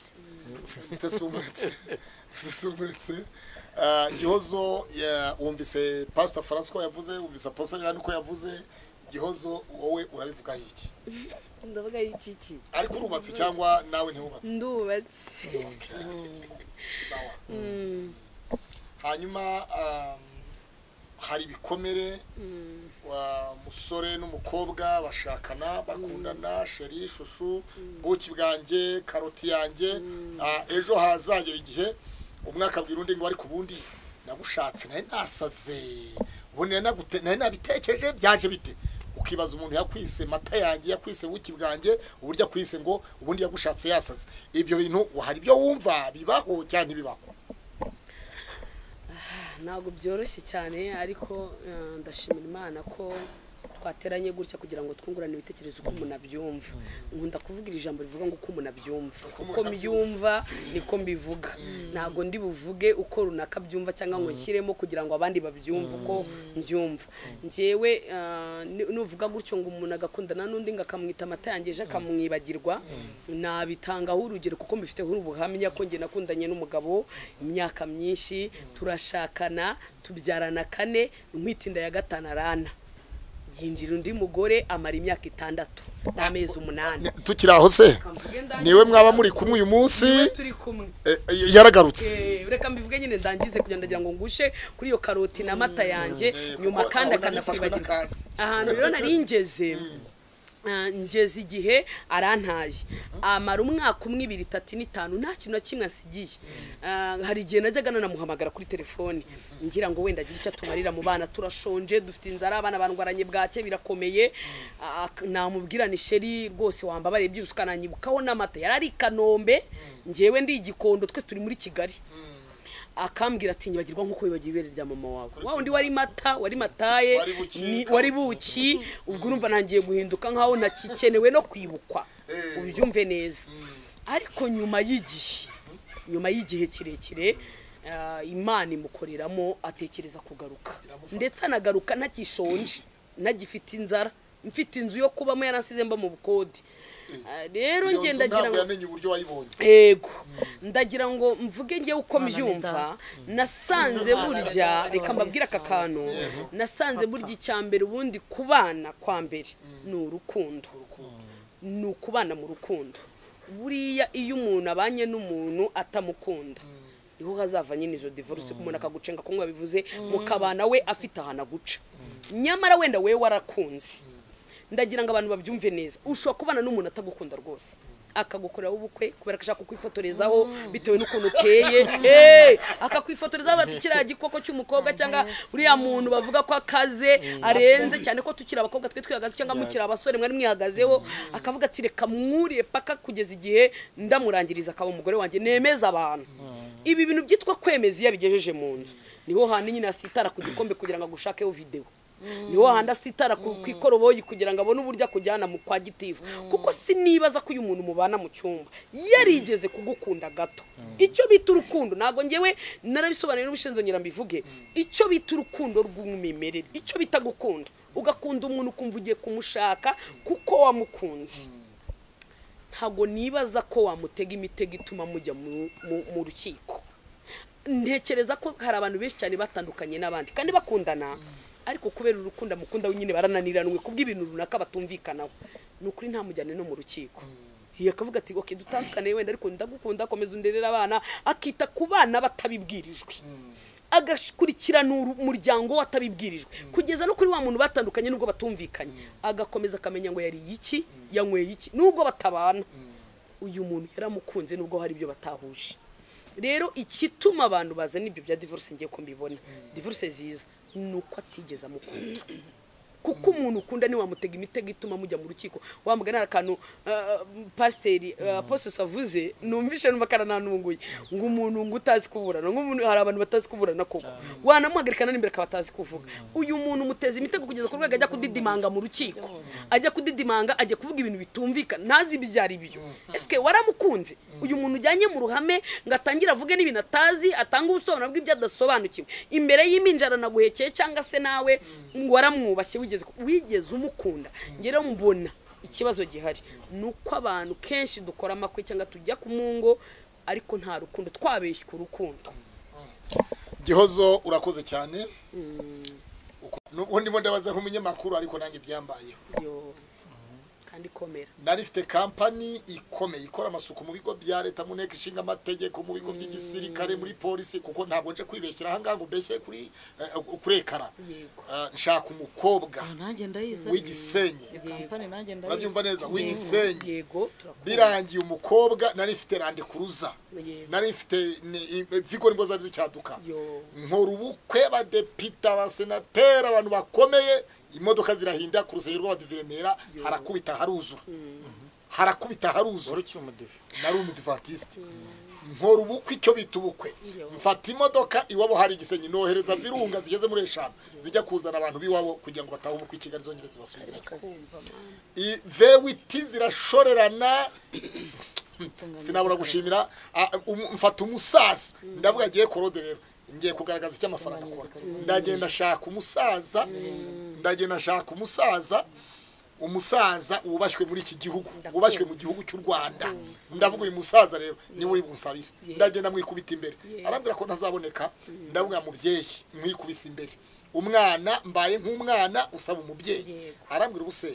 bumuretse gihozo wumvise Pastor Francois yavuze wumvise Apostle Liliane ko yavuze gihozo wowe urabivuga iki ndavuga iki ariko urubatse cyangwa nawe ntiwubatse ndubatse sawa hanyuma hari ibikomere wa musore n'umukobwa bashakana bakundana sheri shushu buki bwanjye karoti yanjye ejo hazagera igihe umwaka abwira undi ngo ari ku bundi nagushatse nari nasaze ubone nari nabitekereje byaje bite ukibaza umuntu yakwise mata yanjye yakwise buki bwanjye uburyo akwise ngo ubundi yagushatse yasaze ibyo bintu hari byo wumva bibaho cyane ntibibaho ntabwo byoroshye cyane ariko ndashimira Imana ko twateranye gutya kugira ngo twungurane ibitekerezo uko umuntu abyumva nkunda kuvuga iri jambo rivuga ngo uko umuntu abyumva uko mbyumva niko mbivuga ntabwo ndi buvuge uko runaka byumva cyangwa ngo nshyiremo kugira ngo abandi babyumve uko mbyumva njyewe nuvuga gutyo ngo umuntu agakundana n'undi ngo akamwita amata yanjye ejo akamwibagirwa nabitangaho urugero kuko mbifiteho ubuhamya ko njye nakundanye n'umugabo imyaka myinshi turashakana tubyarana 4 nkwitinda ya 5 arana yinjira undi mugore amara imyaka 6 n'amezi 8 tukiri aho se niwe mwaba muri kumwe uyu munsi turi kumwe yaragarutse reka mbivuge nyine ndangize kugira ndagira ngo ngushe kuri iyo karoti na mata yanjye nyuma kandi akanafibagirwa ahantu rero nari ngeze igihe arantaye amara umwaka 1 2 3 5 nta kintu na kimwe asigiye hari igihe najyaga nanamuhamagara kuri telefone ngira ngo wenda agira icyo atumarira mu bana turashonje dufite inzara abana bandwaranye bwake birakomeye namubwira ni sheri rwose wambabare byose kananyibukaho n'amata yarari Kanombe ngewe ndi igikondo twese turi muri Kigali akambwira ati nyibagirwa nkuko wibagiye ibere rya mama wawe wa undi wari mata wari mataye wari buki ubwo urumva nangiye guhinduka nkaho nakikenewe no kwibukwa ubyumve neza ariko nyuma y'igihe kirekire Imana imukoreramo atekereza kugaruka ndetse anagaruka ntakishonje nagifite inzara mfite inzu yo kubamo yaransize mba mu bukodi rero nge ndagira ngo yamenye uburyo wayibonye yego ndagira ngo mvuge nge uko mbyumva nasanze burya reka mbabwira aka kantu nasanze burya icyambere ubundi kubana kwa mbere ni urukundo ni ukubana mu rukundo buriya iyo umuntu abanye n'umuntu atamukunda niho hazava nyine izo divorce umuntu akagucenga kumwe bivuze mukabana we afite ahana guca nyamara wenda we warakunze ndagira ngo abantu babyumve neza ushobora kubana n'umuntu atagukunda rwose akagukorera ubukwe kubera ko ashaka kukwifotorezaho bitewe n'ukuntu uteye akakwifotorezaho batukira igikoko cy'umukobwa cyangwa uriya muntu bavuga ko akaze arenze cyane ko tukira abakobwa twe twihagaze cyangwa mukira abasore mwari mwihagazeho akavuga ati reka mwuriye paka kugeza igihe ndamurangiriza akaba umugore wanjye nemeza abantu ibi bintu byitwa kwemeza iyo bigejeje mu nzu niho handi nyine asitara ku gikombe kugira ngo agushakeho video niho handa sitara ku ikoroboyi kugira ngo abone uburyo kujyana mu kwa gitifu kuko sinibaza ko uyu muntu mubana mu cyumba yarigeze kugukunda gato icyo bita urukundo nago ngewe narabisobanuriye n'ubushinzo nyirambivuge icyo bita urukundo rw'umwimerere icyo bita gukunda ugakunda umuntu ukumva ugiye kumushaka kuko wamukunze ntabwo nibaza ko wamutega imitego ituma mujya mu rukiko ntekereza ko hari abantu benshi cyane batandukanye n'abandi kandi bakundana ariko kubera urukundo mukunda nyine barananiranwe kubw'ibintu runaka batumvikanaho ni ukuri nta mujyane no mu rukiko akavuga ati okay dutandukane wenda ariko ndagukunda komeza underera abana akita ku bana batabibwirijwe agakurikirana umuryango watabibwirijwe kugeza no kuri wa muntu batandukanye nubwo batumvikanye agakomeza akamenya ngo yari iki yanyweye iki nubwo batabana uyu muntu yaramukunze nubwo hari ibyo batahuje rero ikituma abantu bazana ibyo bya divorce ngiye ko mbibona divorce ziza nuko atigeza mukunda kuko umuntu ukunda ni wamutega imitego ituma mujya mu rukiko wamugana akantu pasiteri apostle savuze numvishe numva kana nanunguye ngo umuntu ngutazi kuburana ngo hari abantu batazi kuburana koko wanamuhagarikana n'imbere kabatazi kuvuga uyu muntu muteza imitego kugeza ku rwego ajya kudidimanga mu rukiko ajya kudidimanga ajya kuvuga ibintu bitumvika ntazi ibyari byo eske waramukunze uyu muntu ujyanye mu ruhame ngatangira avuge n'ibintu atazi atanga ubusobanuro bw'ibyo adasobanukiwe imbere y'iminjara naguhekeye cyangwa se nawe waramwubashye wigeze umukunda ngero mbona ikibazo gihari nuko abantu kenshi dukora amakwe cyangwa tujya ku mungo ariko nta rukundo twabeshye ku rukundo Gihozo urakoze cyane ubundi mo ndabaza nk'umunyamakuru ariko nanjye byambayeho kandi komera narifite company ikomeye ikora amasuku mu bigo bya leta mu nteko ishinga amategeko mu bigo by'igisirikare muri polisi kuko ntabwo nje kwibeshyira ahangaha ngo mbeshye kuri ekara nshaka umukobwa w'igisenyi urabyumva neza w'igisenyi birangiye umukobwa narifite rande kuruza narifite vigo nimbo zari zicyaduka nkora ubukwe abadepite abasenateri abantu bakomeye imodoka zirahinda ku rusengero rw'abadiviremera harakubita haruzura nari umudivantiste nkora ubukwe icyo bita ubukwe mfata imodoka iwabo hari igisenyi nohereza virunga zigeze muri 5 zijya kuzana abantu biwabo kugira ngo batahe ubukwe Kigali zongere zibasubize vewiti zirashorerana sinabura gushimira mfata umusaza ndavuga agiye korode rero ngiye kugaragaza icyo amafaranga akora ndagenda shaka umusaza ubashywe muri iki gihugu ubashywe mu gihugu cy'u Rwanda ndavuga uyu musaza rero ni we bunsabira ndagenda mwikubita imbere arambwira ko ntazaboneka ndavuga mubyeyi mwikubisa imbere umwana mbaye nk'umwana usaba umubyeyi arambwira ubuse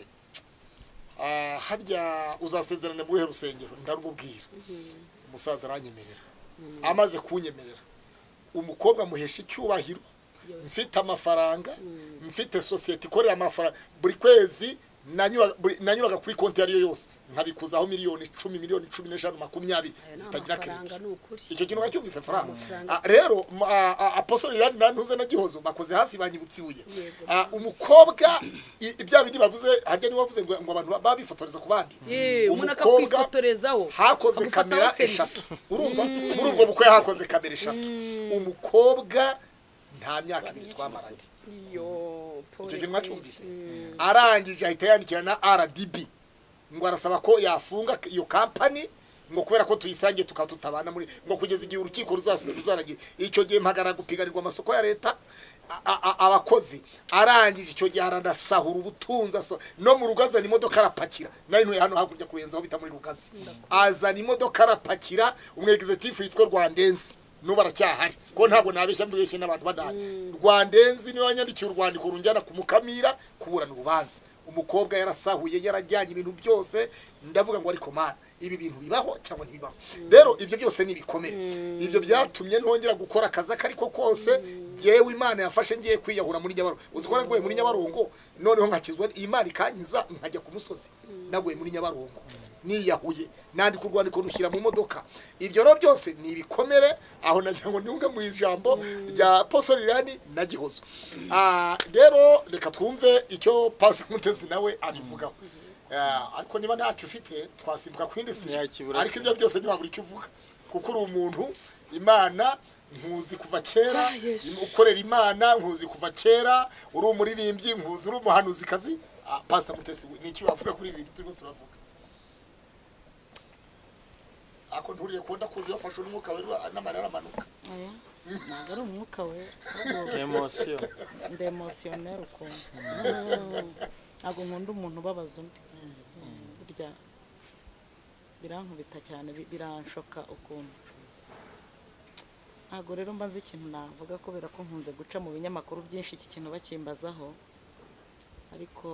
harya uzasezerana muri rusengero ndarububwira umusaza aranyemerera amaze kunyemerera umukobwa muhesha icyubahiro mfite amafaranga mfite societe ikorera amafaranga buri kwezi nanyuraga kuri konti yariyo yose nkabikuzaho miliyoni 10 miliyoni 15 20 zitagira credit icyo kintu gacyumvise faranga rero apostle ntuze na Gihozo bakoze hasi banyibutsibuye umukobwa ibya bindi bavuze harya ni wavuze ngo abantu babifotoreza ku bandi umukobwa hakoze kamera 3 urumva muri ubwo bukwe hakoze kamera 3 umukobwa nta myaka 2 twamaranye icyo kintu cyumvise arangije ahita yandikira na RDB ngo arasaba ko yafunga iyo company ngo kubera ko tuyisangiye tukatutabana muri ngo kugeza igihe urukiko ruzarangiye icyo gihe mpagara gupiganirwa amasoko ya leta abakozi arangije icyo gihe arandasahura ubutunza no mu rugaza ni imodoka arapakira nari ntuye hano hakurya kuyenzaho bita muri rugazi azana imodoka arapakira umwegizetifu yitwa Rwandensi nuba aracyahari ko ntabwo nabeshya mbeshye n'abantu badahari Rwandenzi niwe yanyandikiye urwandiko runjyana kumukamira kuburana urubanza umukobwa yarasahuye yarajyanye ibintu byose ndavuga ngo ariko mana ibi bintu bibaho cyangwa ntibibaho rero ibyo byose ni bikomere ibyo byatumye ntongera gukora akazi ariko kose yewe Imana yafashe ngiye kwiyahura muri Nyabarongo uzikora ngo muri Nyabarongo noneho nkakizwa Imana ikanyiza nkajya ku musozi naguye muri Nyabarongo niyahuye nandi kurwandiko rushyira mu modoka ibyo ro byose ni ibikomere aho nagira ngo niunge mu ijambo rya Apostle Liliane na Gihozo rero reka twumve icyo Pastor Mutesi nawe abivugaho ariko niba ntacyo ufite twasibuka kwindisi ariko ibyo byose ntiwabura icyo uvuga kuko uri umuntu Imana nkuzi kuva kera ukorera Imana nkuzi kuva kera uri umuririmbyi nkuzi uri umuhanuzi kazi Pastor Mutesi ni iki wavuga kuri ibi bintu turimo turavuga ako nturiye konda kuzi yafashe umwuka we n'amarara amanuka ntabwo ari umwuka we emosiyo ndi emosiyoneri ukuntu ntabwo nkunda umuntu ubabaza undi burya birankubita cyane biranshoka ukuntu ntabwo rero mbaze ikintu navuga kubera ko nkunze guca mu binyamakuru byinshi iki kintu bakimbazaho ariko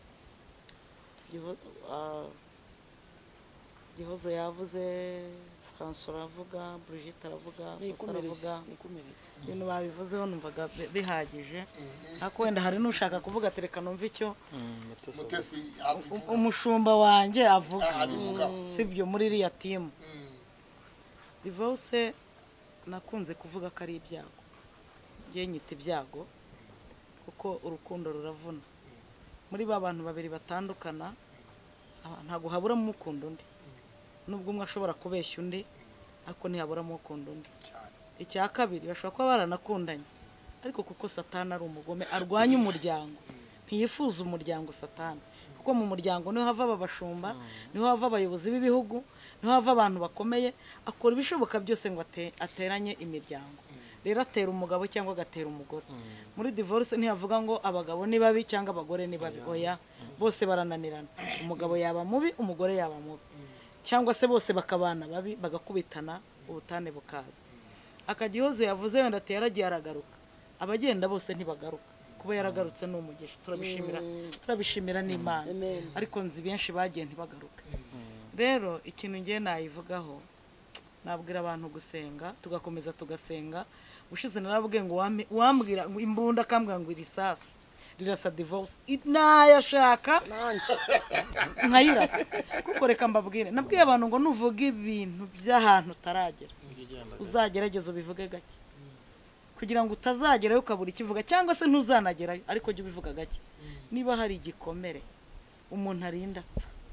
Gihozo yavuze François aravuga Brigitte aravuga Musa aravuga ibintu babivuzeho numvaga bihagije ariko wenda hari n'ushaka kuvuga tereka numva icyo Mutesi umushumba wanjye avuga sibyo muri iriya timu divorce nakunze kuvuga ko ari ibyago ngiye nyita ibyago kuko urukundo ruravuna muri ba bantu babiri batandukana ntabwo haburamo ukunda undi nubwo umwe ashobora kubeshya undi ariko ntihaburamo ukunda undi icya kabiri bashobora kuba baranakundanye ariko kuko satani ari umugome arwanya umuryango ntiyifuza umuryango satani kuko mu muryango niho hava abashumba niho hava abayobozi b'ibihugu niho hava abantu bakomeye akora ibishoboka byose ngo ateranye imiryango rero atera umugabo cyangwa agatera umugore muri divorce ntiyavuga ngo abagabo ni babi cyangwa abagore ni babi oya bose barananirana umugabo yaba mubi umugore yaba mubi cyangwa se bose bakabana babi bagakubitana ubutane bukaza akagihozo yavuze wenda ati yaragiye aragaruka abagenda bose ntibagaruka kuba yaragarutse n'umugisha turabishimira n'Imana ariko nzi benshi bagiye ntibagaruke rero ikintu ngiye nayivugaho nabwira abantu gusenga tugakomeza tugasenga ushize narabwiye ngo wambwira imbunda kambwira ngo irisasu rirasa divorce nayashaka nkayirasa kuko reka mbabwire nabwiye abantu ngo nuvuga ibintu by'ahantu utaragera uzagerageza ubivuge gake kugira ngo utazagerayo ukabura ikivuga cyangwa se ntuzanagerayo ariko jya ubivuga gake niba hari igikomere umuntu arinda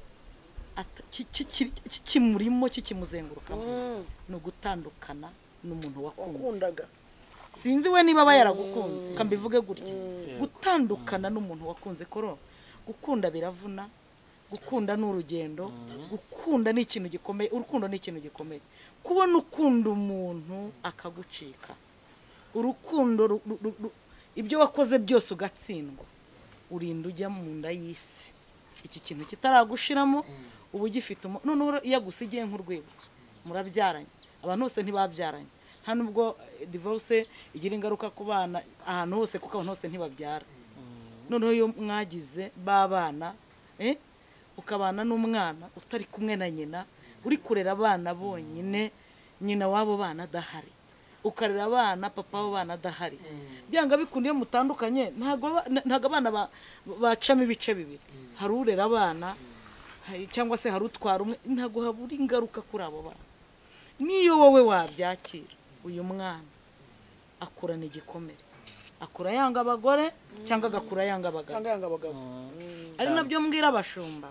kikimurimo kikimuzengurukamo ni ugutandukana n'umuntu wakundaga sinzi we niba yaragukunze kambivuge gutya gutandukana n'umuntu wakunze koro gukunda biravuna gukunda n'urugendo gukunda ni ikintu gikomeye urukundo ni ikintu gikomeye kubona ukunda umuntu akagucika urukundo ibyo wakoze byose ugatsindwa urinda ujya mu nda y'isi iki kintu kitaragushiramo ubu gifite noneho iyo agusigiye nk'urwibutso murabyaranye abantu bose ntibabyaranye nta nubwo divorce igira ingaruka ku bana ahantu hose kuko abantu bose ntibabyara noneho iyo mwagize babana ukabana n'umwana utari kumwe na nyina uri kurera abana bonyine nyina wabo bana adahari ukarera abana papa w'abana adahari byanga bikundiye mutandukanye ntago abana bacamo ibice bibiri hari urera abana cyangwa se hari utwara umwe ntago habura ingaruka kuri abo bana niyo wowe wabyakira uyu mwana akurana igikomere akura yanga abagore cyangwa agakura yanga abagabo ari nabyo mbwira abashumba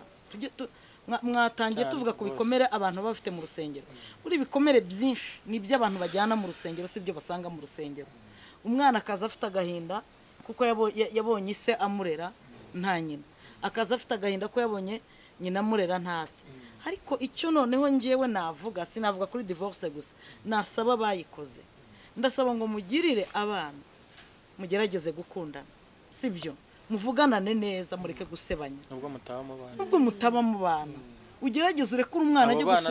mwatangiye tuvuga ku bikomere abantu bafite mu rusengero uri bikomere byinshi nibyo abantu bajyana mu rusengero sibyo basanga mu rusengero umwana akaza afite agahinda kuko yabonye ise amurera nta nyina akaza afite agahinda ko yabonye nyina amurera ntase ariko icyo noneho ngewe navuga sinavuga kuri divorce gusa nasaba bayikoze ndasaba ngo mugirire abana mugerageze gukundana sibyo muvuganane neza mureke gusebanya nubwo mutaba mu bana ugerageze urekure umwana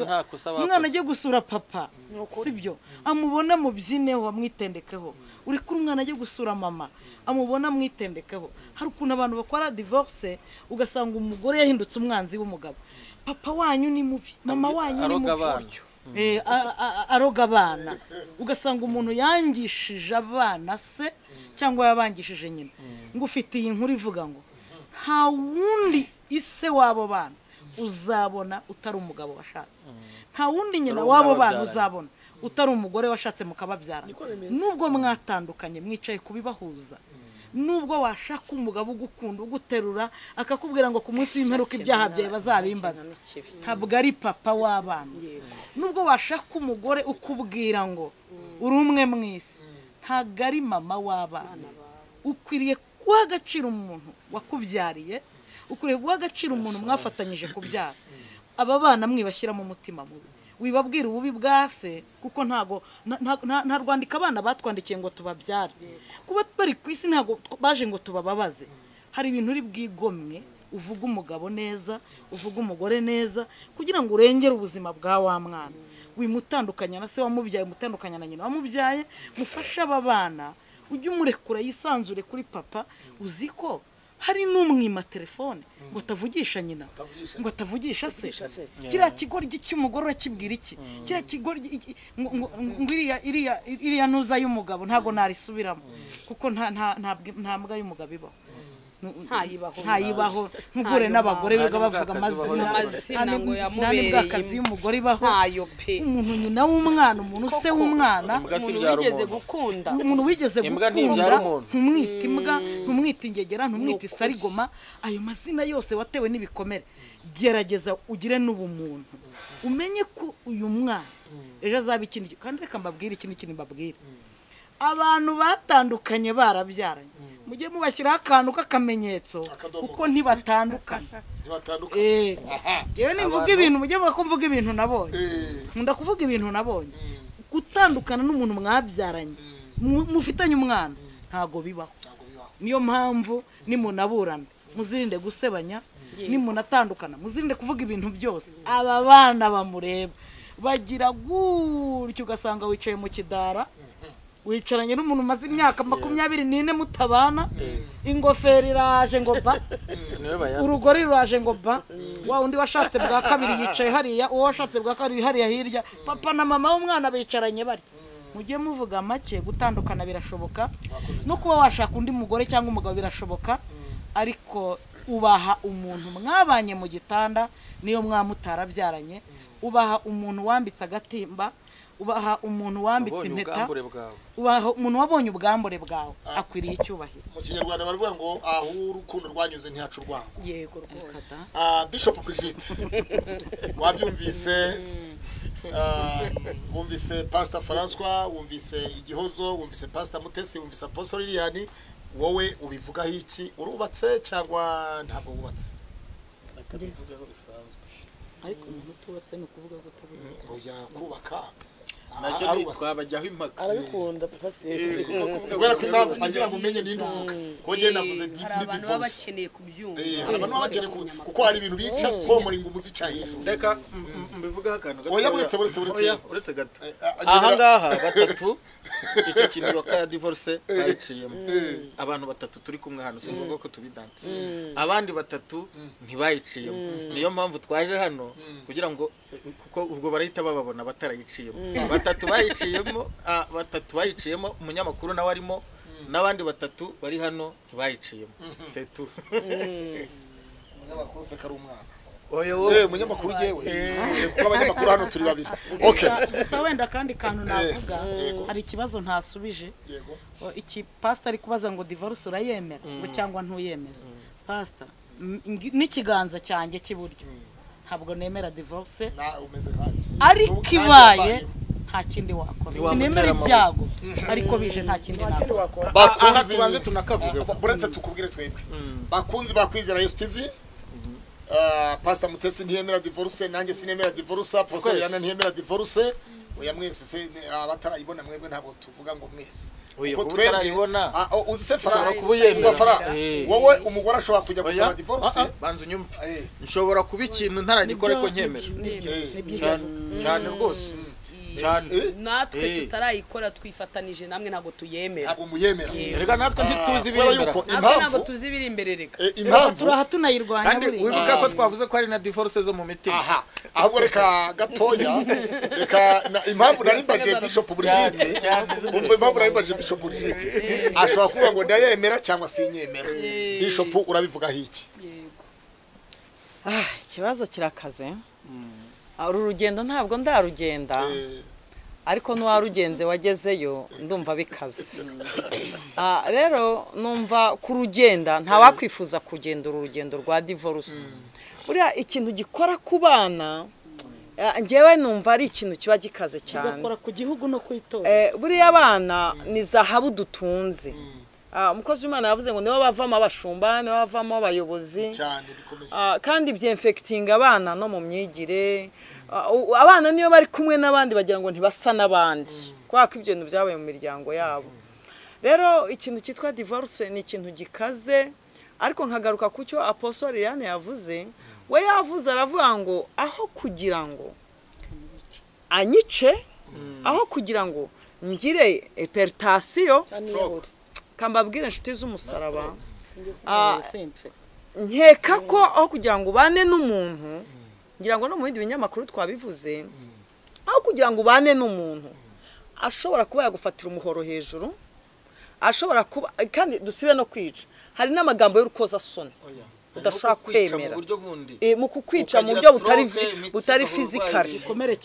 ajye gusura papa sibyo amubona mu byineho amwitendekeho urekure umwana ajye gusura mama amubona amwitendekeho hari ukuntu abantu bakora divorce ugasanga umugore yahindutse umwanzi w'umugabo papa wanyu ni mubi mama wanyu ni mubi aroga abana ugasanga umuntu yangishije abana se cyangwa yabangishije nyina ngo ufite iyi nkuru ivuga ngo nta wundi ise wabo bana uzabona utari umugabo washatse nta wundi nyina wabo bana uzabona utari umugore washatse mukababyarana nubwo mwatandukanye mwicaye kubibahuza nubwo washaka umugabo ugukunda uguterura akakubwira ngo ku munsi w'imperuka ibyaha byawe bazabimbaza ntabwo ari papa w'abana nubwo washaka umugore ukubwira ngo uri umwe mwisi ntabwo ari mama w'abana ukwiriye guha agaciro umuntu wakubyariye ukwiriye guha agaciro umuntu mwafatanyije kubyara aba bana mwibashyira mu mutima mubi wibabwira ububi bwa se kuko ntago nta rwandika abana batwandikiye ngo tubabyare kuba bari ku isi ntago baje ngo tubababaze hari ibintu uri bwigomwe uvuga umugabo neza uvuga umugore neza kugira ngo urengere ubuzima bwa wa mwana wimutandukanya na se wamubyaye mutandukanya na nyina wamubyaye mufashe aba bana ujye umurekura yisanzure kuri papa uziko hari n'umwima telefone ngo atavugisha nyina ngo atavugisha se kiriya kigoryi cy'umugore urakibwira iki kiriya kigoryi ngo iriya ntuza y'umugabo ntago narisubiramo kuko nta mbwa y'umugabo ibaho ntayibaho nkugure n'abagore biga bavuga amazina ngo yamubereye akazi y'umugore ibaho umuntu nyina w'umwana umuntu se w'umwana umuntu wigeze gukunda ntumwite imbwa ntumwite ingegera ntumwite isarigoma ayo mazina yose watewe n'ibikomere gerageza ugire n'ubumuntu umenye ko uyu mwana ejo azaba ikindi kandi reka mbabwire ikindi mbabwire abantu batandukanye barabyaranye mujye mubashyiraho akantu k'akamenyetso kuko ntibatandukana yewe nimvuga ibintu mujye muvuga ko mvuga ibintu nabonye nkunda kuvuga ibintu nabonye gutandukana n'umuntu mwabyaranye mufitanye umwana ntago bibaho niyo mpamvu nimunaburana muzirinde gusebanya nimunatandukana muzirinde kuvuga ibintu byose aba bana bamureba bagira gutyo ugasanga wicaye mu kidara wicaranye n'umuntu umaze imyaka 24 mutabana ingofero iraje ngo ba urugori ruraje ngo ba wa undi washatse bwa kabiri yicaye hariya uwo washatse bwa kabiri hariya hirya papa na mama w'umwana bicaranye bari mujye muvuga make gutandukana birashoboka no kuba washaka undi mugore cyangwa umugabo birashoboka ariko ubaha umuntu mwabanye mu gitanda niyo mwamutarabyaranye ubaha umuntu wambitse agatimba ubaha umuntu wambitse impeta ubaha umuntu wabonye ubwambure bwawe akwiriye icyubahiro mu kinyarwanda baravuga ngo aho urukundo rwanyuze ntihacu rwango yego rwose Bishop Brigitte wabyumvise wumvise Pastor François wumvise Igihozo wumvise Pastor Mutesi wumvise Apostle Liliane wowe ubivugaho iki urubatse cyangwa ntabwo wubatse ariko umuntu tubatse no kuvuga ko tavuga oya kubaka nacyo twabajyaho impaka arabikunda pasiteri kubera ko impamvu agira ngo umenye ninde uvuga ko ngiye navuze abantu baba bakeneye kubyumva hari abantu baba bakeneye kuko hari ibintu bica komora ngo umuzica hejuru reka mbivugaho akantu gato oya uretse gato aha ngaha batatu icyo kintu bakaya divorce bayiciyemo abantu batatu turi kumwe hano simvuga ko tubidante abandi batatu ntibayiciyemo niyo mpamvu twaje hano kugira ngo kuko ubwo barahita bababona batarayiciyemo batatu bayiciyemo umunyamakuru nawe arimo n'abandi batatu bari hano ntibayiciyemo c'est tout umunyamakuru se kari umwana oye umunyamakuru jewe kuko abanyamakuru hano turi babiri okay gusa wenda kandi kantu navuga hari ikibazo ntasubije iki pastor ari kubaza ngo divorce urayemera ngo cyangwa ntuyemera pastor n'ikiganza cyanjye cy'iburyo ntabwo nemera divorce umeze nkaki ariko ibaye nta kindi wakora sinemera ibyago ariko bije nta kindi nakora bakunze tunakavuga buretse tukubwire twebwe bakunze bakwizera Yesu TV Pastor Mutesi ntiyemera divorce nanjye sinemera divorce Apostle Liliane ntiyemera divorce oya mwese se abatarayibona mwebwe ntabwo tuvuga ngo mwese uko twebwe uze fara wowe umugore ashobora kujya gusaba divorce banza unyumva nshobora kuba ikintu ntaragikora ko nkemera cyane rwose natwe tutarayikora twifatanije namwe ntabwo tuyemera ntabwo muyemera rega natwe ntituzi ibirindira ntabwo tuzi ibiri imbere rega impamvu turaha tunayirwanya kandi wibuka ko twavuze ko ari na divorce zo mu mitima ahubwo reka gatoya reka impamvu narimbaje Bishop Brigitte umva impamvu narimbaje Bishop Brigitte ashobora kuvuga ngo ndayemera cyangwa sinyemera Bishop urabivuga hiki ikibazo kirakaze uru rugendo ntabwo ndarugenda ariko n'uwarugenze wagezeyo ndumva bikaze rero numva ku rugenda ntawakwifuza kugenda uru rugendo rwa divorce buriya ikintu gikora ku bana njyewe numva ari ikintu kiba gikaze cyane gakora ku gihugu no kwitora buriya abana ni zahabu dutunze umukozi w'Imana yavuze ngo nibo bavamo abashumba nibo bavamo abayobozi cyane bikomeye kandi byemfectinga abana no mu myigire abana niyo bari kumwe n'abandi bagira ngo ntibasa n'abandi kubera ko ibyo bintu byabaye mu miryango yabo. Rero ikintu cyitwa divorce ni ikintu gikaze, ariko nkagaruka ku cyo Apostle Liliane yavuze. We yavuze aravuga ngo aho kugira ngo anyice, aho kugira ngo ngire hypertension, kambabwira inshuti z'umusaraba, nkeka ko aho kugira ngo ubane n'umuntu, ngira ngo no mu bindi binyamakuru twabivuze, aho kugira ngo ubane n'umuntu ashobora kuba yagufatira umuhoro hejuru, ashobora kuba kandi dusibe no kwica. Hari n'amagambo y'urukozasoni udashobora kwemera mu kukwica mu buryo butari physically,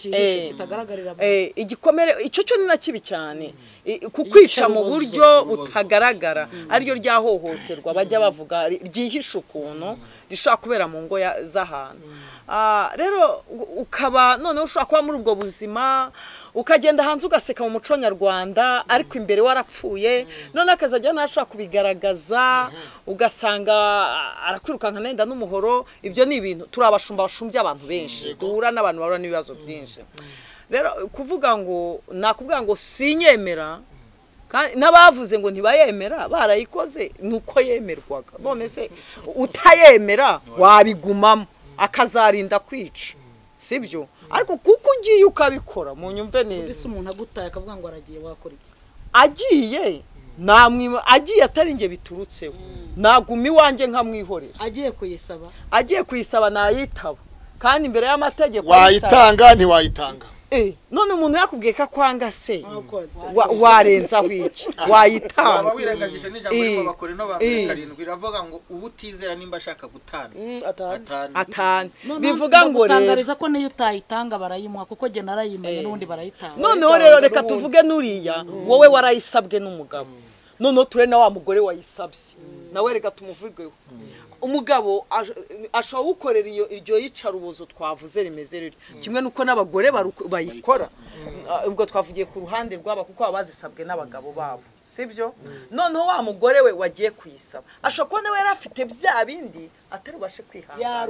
igikomere icyo cyo ni na kibi cyane, kukwica mu buryo butagaragara ariryo ryahohoterwa bajya bavuga ryihisha ukuntu rishobora kubera mu ngo z'ahantu. Rero ukaba noneho ushobora kuba muri ubwo buzima ukagenda hanze ugaseka mu muco nyarwanda, ariko imbere warapfuye, none akazajya nashaka kubigaragaza ugasanga arakwirukanka nenda n'umuhoro. Ibyo ni ibintu turabashumba bashumbye abantu benshi, duhura n'abantu bahura n'ibibazo byinshi. Rero kuvuga ngo nakubwira ngo sinyemera, n'abavuze ngo ntibayemera barayikoze nuko yemerwaga. None se utayemera wabigumamo akazarinda kwica, sibyo? Ariko kuko ugiye ukabikora mu nyumve neza. Mbese umuntu agutaye akavuga ngo aragiye, wakora iki? Agiye namwe, agiye atari nge biturutseho, naguma iwanjye nkamwihorera. Agiye kuyisaba nayitaba, kandi imbere y'amategeko wayitanga ntiwayitanga. None umuntu yakubwiye ko akwanga se warenzaho iki? Wayitanga. Wirengagije n'ijambo bakore no bakarindwi iravuga ngo ubutizera nimba ashaka gutana atana. Bivuga ngo rero tangariza ko niyo utayitanga barayimuha, kuko je narayimanye n'undi barayitanga. Noneho rero reka tuvuge nuriya wowe warayisabwe n'umugabo, noneho ture na wa mugore wayisabye nawe reka tumuvugeho. Umugabo ashobora gukorera iryo yicarubozo twavuze rimeze riri kimwe nuko n'abagore bayikora. Ubwo twavugiye ku ruhande rw'aba kuko abazisabwe n'abagabo babo, sibyo? Noneho wa mugore we wagiye kuyisaba ashobora kuba nawe yari afite bya bindi atari ubashe kwihangana,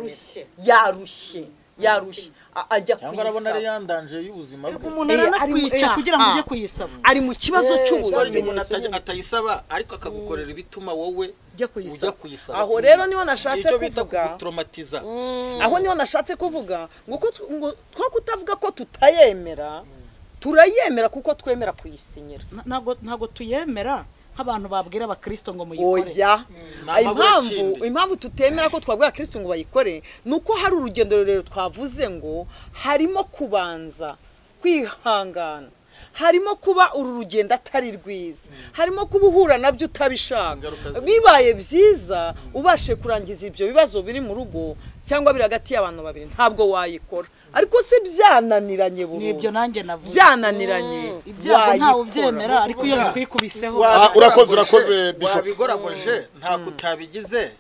yarushye ajya kuyisaba. Arabona ari yandanje y'ubuzima bwe. Umuntu aranakwica kugira ngo uje kuyisaba. Ari mu kibazo cy'ubuzima. Umuntu atayisaba ariko akagukorera ibituma wowe ujya kuyisaba. Aho rero niho nashatse kuvuga, traumatiza. Aho niho nashatse kuvuga ngo two kutavuga ko tutayemera, turayemera kuko twemera kuyisinyira. Ntago tuyemera nk'abantu babwira abakristo ngo muyikore. Oya, impamvu tutemera ko twabwira abakristo ngo bayikore nuko hari urugendo rero twavuze ngo harimo kubanza kwihangana, harimo kuba uru rugendo atari rwiza, harimo kuba uhura nabyo utabishaka. Bibaye byiza ubashe kurangiza ibyo bibazo biri mu rugo cyangwa biri hagati y'abantu babiri, ntabwo wayikora. Ariko se byananiranye burundu, nibyo nanjye navuze, byananiranye ibyago ntawe ubyemera, ariko iyo bikwikubiseho urakoze bishop, wabigoragoje nta kutabigize.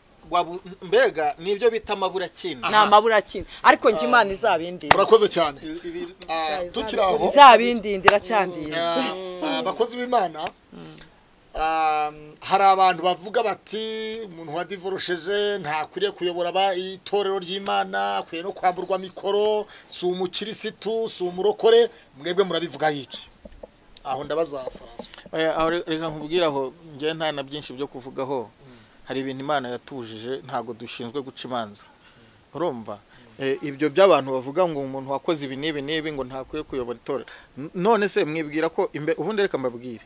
Mbega nibyo bita amaburakindi. Nta maburakindi, ariko nje Imana izabindi. Urakoze cyane. Tukiri aho izabindindira cyandinze. Abakozi b'Imana, hari abantu bavuga bati umuntu wadivorosheje ntakwiriye kuyobora itorero ry'Imana, akwiye no kwamburwa mikoro, si umukirisitu, si umurokore. Mwebwe murabivuga iki? Aho ndabaza François. Aho reka nkubwira aho nge nta na byinshi byo kuvugaho. Hari ibintu Imana yatujije, ntago dushinzwe guca imanza. Urumva? Ibyo by'abantu bavuga ngo umuntu wakoze ibi n'ibi ngo ntakwiye kuyobora itorero. None se mwibwira ko ubundi reka mbabwire.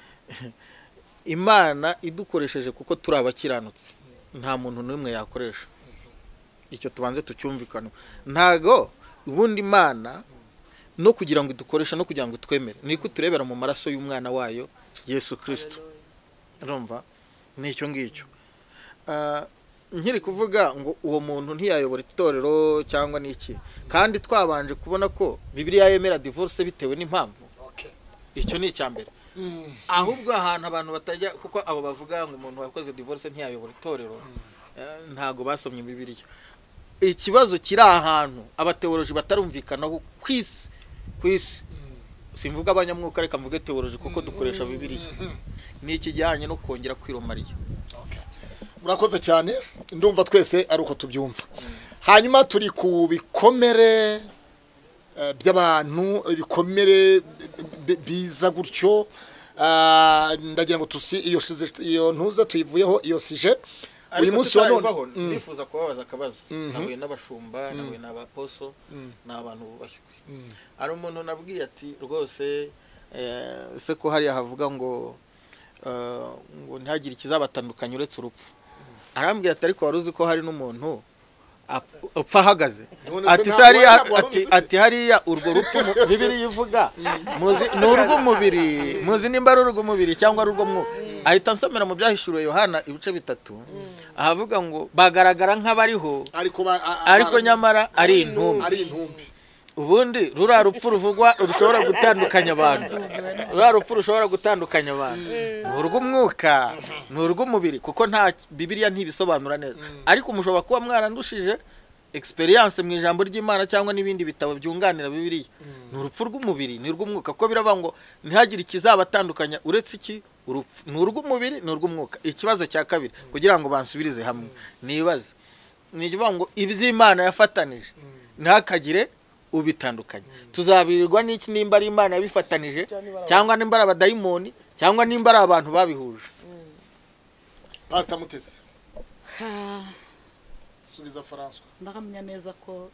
Imana idukoresheje kuko turi abakiranutsi, nta muntu n'umwe yakoresha. Icyo tubanze tucyumvikana. Ntago ubundi Imana no kugira ngo idukoresha no kugira ngo twemere, niko turebera mu maraso y'umwana wayo Yesu Kristo. Urumva? Nicyo ngicyo. Nkiri kuvuga ngo uwo muntu ntiyayobora itorero cyangwa niki, kandi twabanje kubona ko Bibiliya yemera divorce bitewe n'impamvu. Icyo ni icyambere. Ahubwo ahantu abantu batajya, kuko abo bavuga ngo umuntu wakoze divorce ntiyayobora itorero, ntago basomye Bibiliya. Ikibazo kiri ahantu abateoloji batarumvikanaho kwisi. Simvuga abanyamwuka, reka mvuge teoloji kuko dukoresha Bibiliya. Ni ikijyanye no kongera kwiromariya. Murakoze cyane, ndumva twese ari uko tubyumva. Hanyuma turi ku bikomere by'abantu ibikomere biza gutyo ndagira ngo iyo ntuza tuyivuyeho iyo sije uyu munsi wa none nifuza kubabaza akabazo nahuye n'abashumba nahuye n'abaposo n'abantu bubashywe ari umuntu nabwiye ati rwose se ko hariya havuga ngo ntihagire ikizabatandukanya uretse urupfu arambwira ati ariko wari uzi ko hari n'umuntu upfa ahagaze ati hariya urwo rupfu Bibiliya ivuga ni urw'umubiri muzi nimba ari urw'umubiri cyangwa ari urw'umwuka ahita nsomera mu byahishuriwe Yohana ibice 3 ahavuga ngo bagaragara nk'abariho ariko nyamara ari intumbi ubundi ruriya rupfu ruvugwa rushobora gutandukanya abantu ni urw'umwuka ni urw'umubiri kuko nta Bibiliya ntibisobanura neza ariko mushobora kuba mwarandushije experience mu ijambo ry'Imana cyangwa n'ibindi bitabo byunganira Bibiliya ni urupfu rw'umubiri ni urw'umwuka ko biravuga ngo ntihagire ikizabatandukanya uretse iki urupfu ni urw'umubiri ni urw'umwuka ikibazo cya kabiri kugira ngo bansubirize hamwe nibaze ni ivuga ngo iby'Imana yafatanije ntihakagire ubitandukanye tuzabirirwa n'iki nimba ari Imana yabifatanije cyangwa nimba ari abadayimoni cyangwa nimba ari abantu babihuje Pastor Mutesi subiza François ndahamya neza ko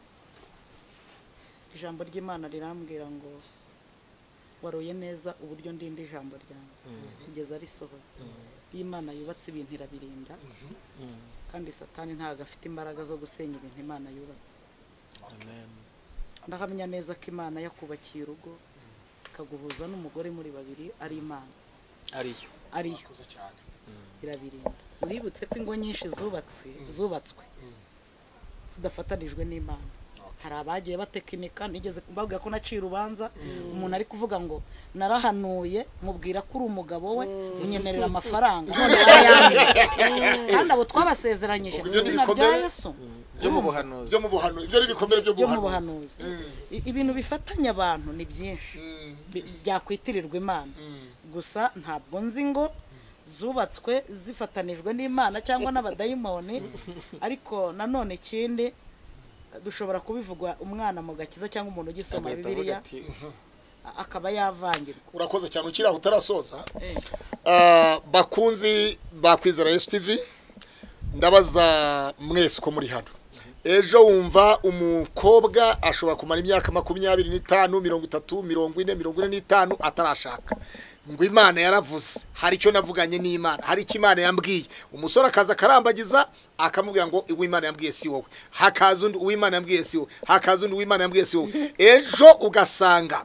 ijambo ry'Imana rirambwira ngo waroye neza uburyo ndinda ijambo ryanjye kugeza risohoye Imana yubatse ibintu irabirinda kandi Satani ntago afite imbaraga zo gusenya ibintu Imana yubatse amen ndahamya neza ko Imana yakubakiye urugo ikaguhuza n'umugore muri babiri ari Imana ariyo cyane irabirinda uributse ko ingo nyinshi zubatswe zidafatanijwe n'Imana hari abagiye batekinika nigeze kubabwira ko naciye urubanza umuntu ari kuvuga ngo narahanuye mubwira ko uri umugabo we unyemerera amafaranga none warayamye kandi abo twabasezeranyije izina rya Yesu byo mu buhanuzi ibyo ari bikomere byo mu buhanuzi ibintu bifatanya abantu ni byinshi byakwitirirwa Imana gusa ntabwo nzi ngo zubatswe zifatanijwe n'Imana cyangwa n'abadayimoni ariko nanone ikindi dushobora kubivugwa umwana mu gakiza cyangwa umuntu ugisoma Bibiliya akaba yavangirwa urakoze cyane ukiri aho utarasoza bakunzi bakwizera Yesu TV ndabaza mwese uko muri hano ejo wumva umukobwa ashobora kumara imyaka 25 30 40 45 atarashaka ngo Imana yaravuze hari icyo navuganye n'Imana hari icyo Imana yambwiye umusore akaza karambagiza akamubwira ngo Imana yambwiye si wowe hakaza undi Imana yambwiye si wowe hakaza undi Imana yambwiye si wowe ejo ugasanga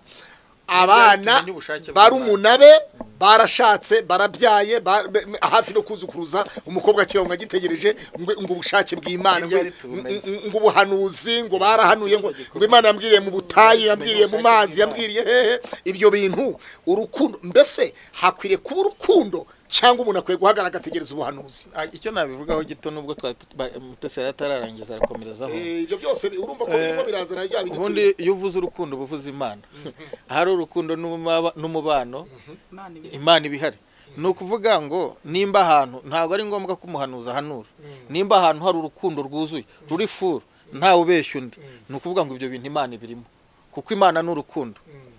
abana barumunabe barashatse barabyaye hafi no kuzukuruza umukobwa akira ngo agitegereje ngo ubushake bw'Imana ngo ubuhanuzi ngo barahanuye ngo Imana yambwiriye mu butayi yambwiriye mu mazi yambwiriye hehe ibyo bintu urukundo mbese hakwiriye kuba urukundo cyangwa umuntu akwiye guhagarara agategereza ubuhanuzi icyo nabivugaho gito nubwo Mutesi yatararangiza arakomerezaho ibyo byose urumva ko birimo birazana rya bintu ubundi iyo uvuze urukundo buvuze Imana hari urukundo n'umubano Imana ibihari ni ukuvuga ngo nimba ahantu ntabwo ari ngombwa ko umuhanuzi ahanura nimba ahantu hari urukundo rwuzuye ruri furu ntawe ubeshya undi ni ukuvuga ngo ibyo bintu Imana ibirimo kuko Imana ni urukundo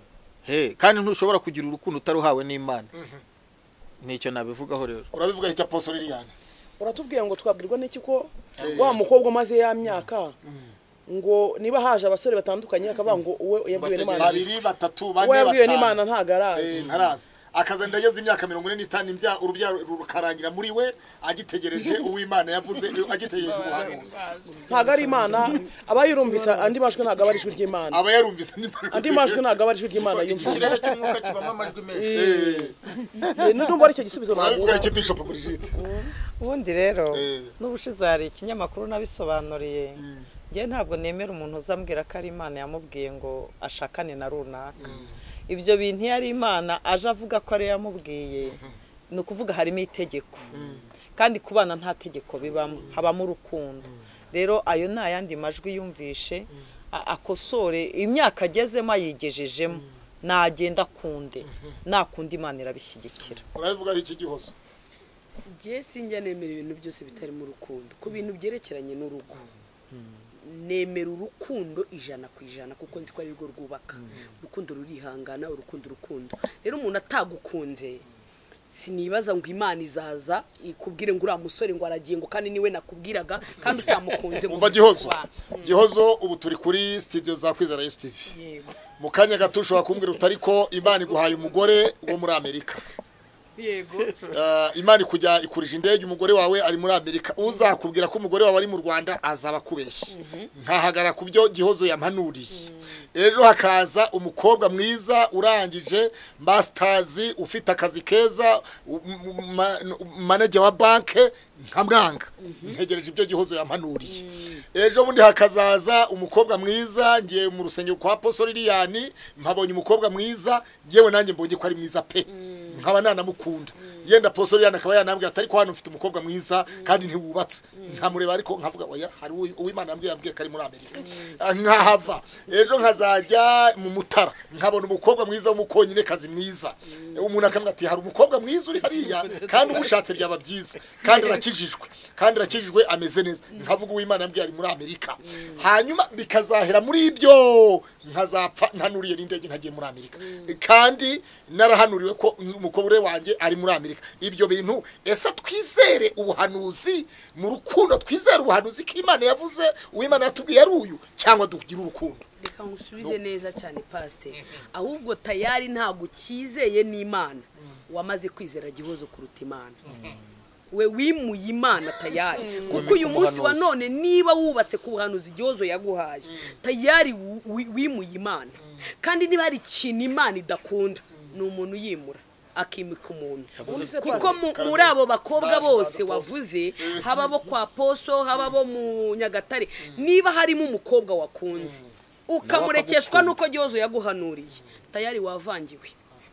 kandi ntushobora kugira urukundo utaruhawe n'Imana nicyo nabivugaho rero urabivuga icyo Apostle Liliane uratubwiye ngo twabwirwa n'iki ko wa mukobwa maze ya myaka ngo niba haje abasore batandukanye akavuga ngo uwe yabwiwe n'Imana 2 3 4 uwe yabwiwe n'Imana ntagaraze ntarazi akaza ndageze imyaka 45 imbyaro urubyaro rukarangira muri we agitegereje uw'Imana yavuze agitegereje ubuhanuzi ntago ari Imana abayirumvisa andi mashwe ntago abari ijwi ry'Imana abayarumvisa andi mashwe ntago abari ijwi ry'Imana yumvise ikirere cy'umwuka kibamo amajwi menshi n'umva ari cyo gisubizo navuga icyo Bishop Brigitte ubundi rero n'ubushize hari ikinyamakuru nabisobanuriye ngiye ntabwo nemera umuntu uzambwira ko ari Imana yamubwiye ngo ashakane na runaka ibyo bintu yari Imana aje avuga ko ari yamubwiye ni ukuvuga harimo itegeko kandi kubana nta tegeko bibamo habamo urukundo rero ayo nta yandi majwi yumvishe akosore imyaka agezemo ayigejejemo nagenda kunde nakunda Imana irabishyigikira urabivuga iki gihozo je sinjya nemera ibintu byose bitari mu rukundo ku bintu byerekeranye n'urugo nemera urukundo 100% kuko nzi ko ari rwo rwubaka urukundo rurihangana urukundo rero umuntu atagukunze sinibaza ngo Imana izaza ikubwire ngo uriya musore ngo aragiye ngo kandi niwe nakubwiraga kandi utamukunze umva gihozo ubu turi kuri studio za Kwizera Yesu TV mu kanya gato ushobora kumbwira utari ko Imana iguhaye umugore wo muri Amerika yego Imana kujya ikurije indege umugore wawe ari muri Amerika uzakubwira ko umugore wawe ari mu Rwanda azaba kubeshya nkahagara kubyo gihozo yampanuriye ejo hakaza umukobwa mwiza urangije masters ufite akazi keza manager wa banke nkamwanga ntegereje ibyo gihozo yampanuriye ejo bundi hakazaza umukobwa mwiza ngiye mu rusengero kwa Apostle Lilian mpabonye umukobwa mwiza yewe nanjye mbonye ko ari mwiza pe nkaba nanamukunda yenda Apostle Lilian akaba yanambwiye atari ko hano ufite umukobwa mwiza kandi ntiwubatse nkamureba ariko nkavuga oya hari uw'Imana yambwiye kari muri Amerika nkahava ejo nkazajya mu Mutara nkabona umukobwa mwiza w'umukonyine kazi mwiza umuntu akamwe ati hari umukobwa mwiza uri hariya kandi umushatse byaba byiza kandi arakijijwe ameze neza nkavuga uw'Imana yambwiye ari muri Amerika hanyuma bikazahera muri ibyo nkazapfa ntanuriye n'indege ntagiye muri Amerika kandi narahanuriwe ko umukobwa wanjye ari muri Amerika ibyo bintu ese twizere ubuhanuzi mu rukundo twizere ubuhanuzi ko Imana yavuze uw'Imana yatubwiye ari uyu cyangwa dugira urukundo reka ngusubize neza cyane pastor ahubwo tayari ntago kizeye n'Imana wamaze kwizera gihozo kuruta Imana we wimuye Imana tayari kuko uyu munsi wa none niba wubatse ku buhanuzi gihozo yaguhaye tayari wimuye Imana kandi niba hari ikintu Imana idakunda ni umuntu yimura akimika umuntu kuko muri abo bakobwa bose wavuze haba bo kwa Poso haba bo mu Nyagatare niba harimo umukobwa wakunze ukamurekeshwa nuko gihozo yaguhanuriye tayari wavangiwe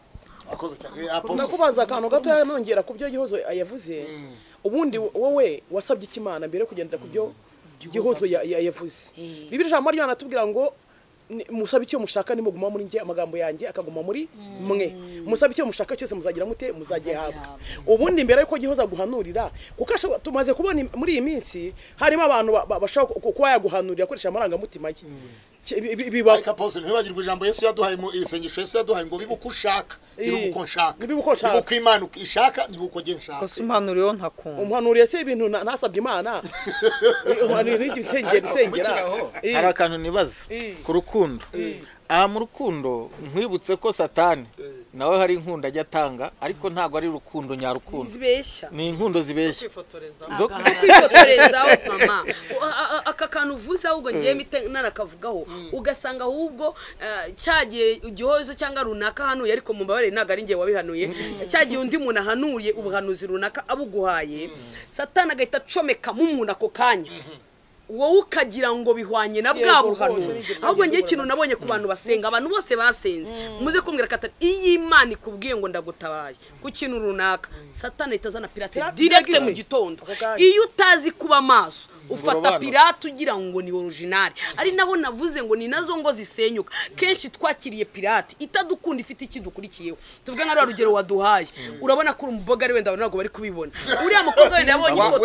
akoze cyane nakubaza akantu gato yanongera ku byo gihozo yavuze ubundi wowe wasabye ikimana mbere kugendera ku byo gihozo yavuze Bibiliya ijambo ry'Imana tubwira ngo musabe icyo mushaka nimuguma muri nge amagambo yanjye akaguma muri mwe musabe icyo mushaka cyose muzagira mute muzagihabwa ubundi mbere yuko gihoza guhanurira kuko tumaze kubona muri iyi minsi harimo abantu bashaka kuba yaguhanurira akoresha amarangamutima ye biba Apostle ntibagirwe ijambo Yesu yaduhaye mu isengesho Yesu yaduhaye ngo bibuko ushaka bibuko nshaka bibuko Imana ishaka nibuko nge nshaka ko umpanuriyo ntakunda umpanuriye se ibintu ntasabye Imana umpanuriye n'igitsengera hari akantu nibaza ku rukundo mu rukundo nkwibutse ko Satani nawe hari inkunda ajya atanga ariko ntago ari rukundo nyarukundo zibeshya ni inkundo zibeshya zo kwifotorezaho mama aka kantu uvuze ahubwo ngiye mite narakavugaho ugasanga ahubwo cyagiye igihozo cyangwa runaka hanuye ariko mu mbabare ntago ari ngiye wabihanuye cyagiye undi muntu ahanuye ubuhanuzi runaka abuguhaye Satani agahita acomeka mu muntu ako kanya wowe ukagira ngo bihwanye na bwa buhanuzi ahubwo ngiye ikintu nabonye ku bantu basenga abantu bose basenze muze kumbwira katari iyi Imana ikubwiye ngo ndagutabaye ku kintu runaka Satani itazana pirate direct mu gitondo iyo utazi kuba maso ufata pirate ugira ngo ni original ari naho navuze ngo ni nazo ngo zisenyuka kenshi twakiriye pirate itadukunda ifite ikidukurikiyeho tuvuga nka rugero waduhaye urabona ko umuboga ari wenda ntabwo bari kubibona uriya mukobwa wenda yabonye ifoto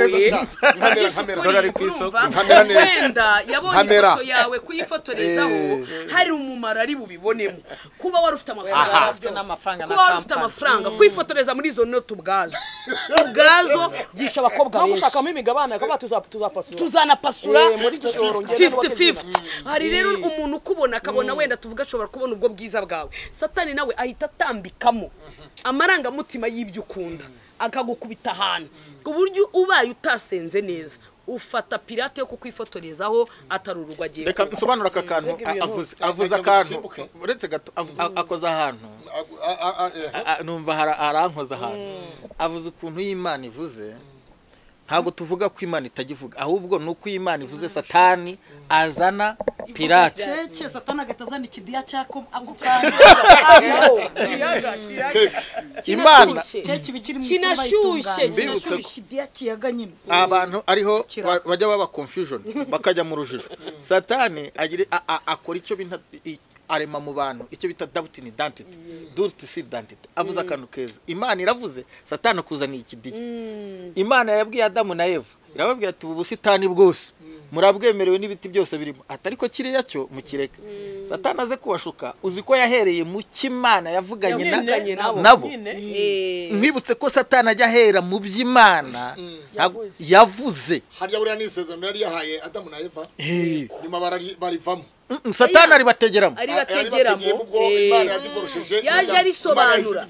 yawe wenda yabonye ifoto yawe kuyifotorezaho hari umumaro ari bubibonemo kuba wari ufite amafaranga kwifotoreza muri izo note ubwazo byisha abakobwa benshi ushakamo imigabane akaba tuzanapasura 50-50 hari rero umuntu ukubona akabona wenda tuvuga ashobora kubona ubwo bwiza bwawe Satani nawe ahita atambikamo amarangamutima y'ibyo ukunda akagukubita ahantu ku buryo ubaye utasenze neza ufata pirate yo kukwifotorezaho atarurugwa agiye reka nsobanura aka kantu avuza akantu uretse gato akoza ahantu numva harankoza ahantu avuze ukuntu y'Imana ivuze ntabwo tuvuga ko Imana itagivuga ahubwo nuko Imana ivuze Satani azana pirate cece Satani agatazana ikidiya cyako agukanye Imana cece bikiri mu kinashushe ikidiya kiyaga nyine abantu ariho bajya baba confusion bakajya mu rujijo Satani akora icyo bintu arema mu bantu icyo bita doubt in identity doubt in identity avuza akantu keza Imana iravuze Satani akuzaniye ikidiya Imana yabwiye Adamu na Eva irababwira ati ubu busitani bwose murabwemerewe n'ibiti byose birimo atariko kiriya cyo mukireka Satani aze kubashuka uzi ko yahereye mu kimana yavuganye nabo mwibutse ko Satani ajya ahera mu by'Imana yavuze harya buriya n'isezerano yari yahaye Adamu na Eva nyuma barivamo Satani aribategeramo ubwo Imana yadivorosheje yaje arisobanura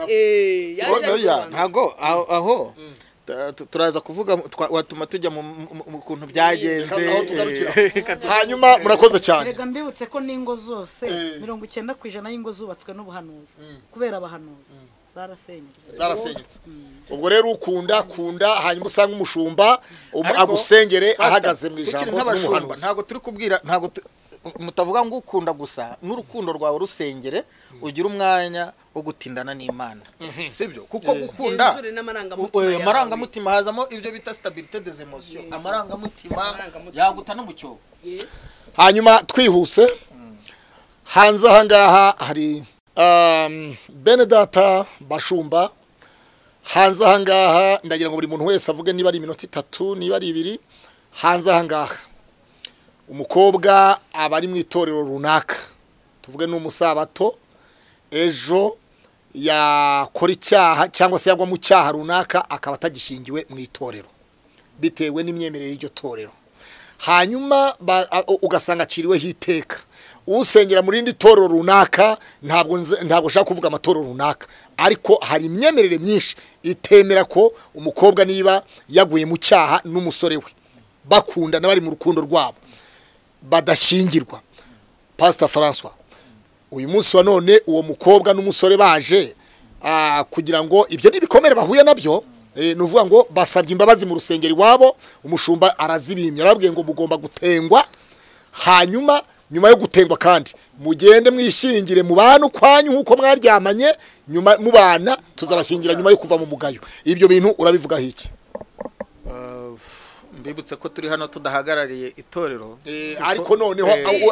ntago aho turaza kuvuga watuma tujya mu kuntu byagenze hanyuma murakoze cyane rega mbibutse ko n'ingo zose 90% y'ingo zubatswe n'ubuhanuzi kubera abahanuzi zarasenyutse ubwo rero ukunda hanyuma usanga umushumba agusengere ahagaze mu ijambo n'umuhanuzi ntago turi kubwira ntago mutavuga ngo ukunda gusa n'urukundo rwawe rusengere ugira umwanya wo gutindana n'Imana sibyo kuko gukunda amarangamutima hazamo ibyo bita stabilité des émotions amarangamutima yaguta no mu cyo hanyuma twihuse hanze ahangaha hari bene data bashumba hanze ahangaha ndagira ngo buri muntu wese avuge niba ari iminota 3 niba ari 2 hanze ahangaha umukobwa abari mu itorero runaka tuvuge n'umusabato ejo yakora icyaha cyangwa se yagwa mu cyaha runaka akaba atagishingiwe mu itorero bitewe n'imyemerere y'iryo torero hanyuma ugasanga aciriweho iteka usengera muri indi torero runaka ntabwo ushaka kuvuga amatorero runaka ariko hari imyemerere myinshi itemera ko umukobwa niba yaguye mu cyaha n'umusore we bakundana bari mu rukundo rwabo badashingirwa Pastor François uyu munsi wa none uwo mukobwa n'umusore baje kugira ngo ibyo nibikomere bahuye nabyo nuvuga ngo basabye imbabazi mu rusengero iwabo umushumba arazibimye arabwiye ngo mugomba gutengwa hanyuma nyuma yo gutengwa kandi mugende mwishingire mu bantu kwanyu nkuko mwaryamanye nyuma mubana tuzabashingira nyuma yo kuva mu mugayo ibyo bintu urabivuga hiki mbibutse ko turi hano tudahagarariye itorero ariko noneho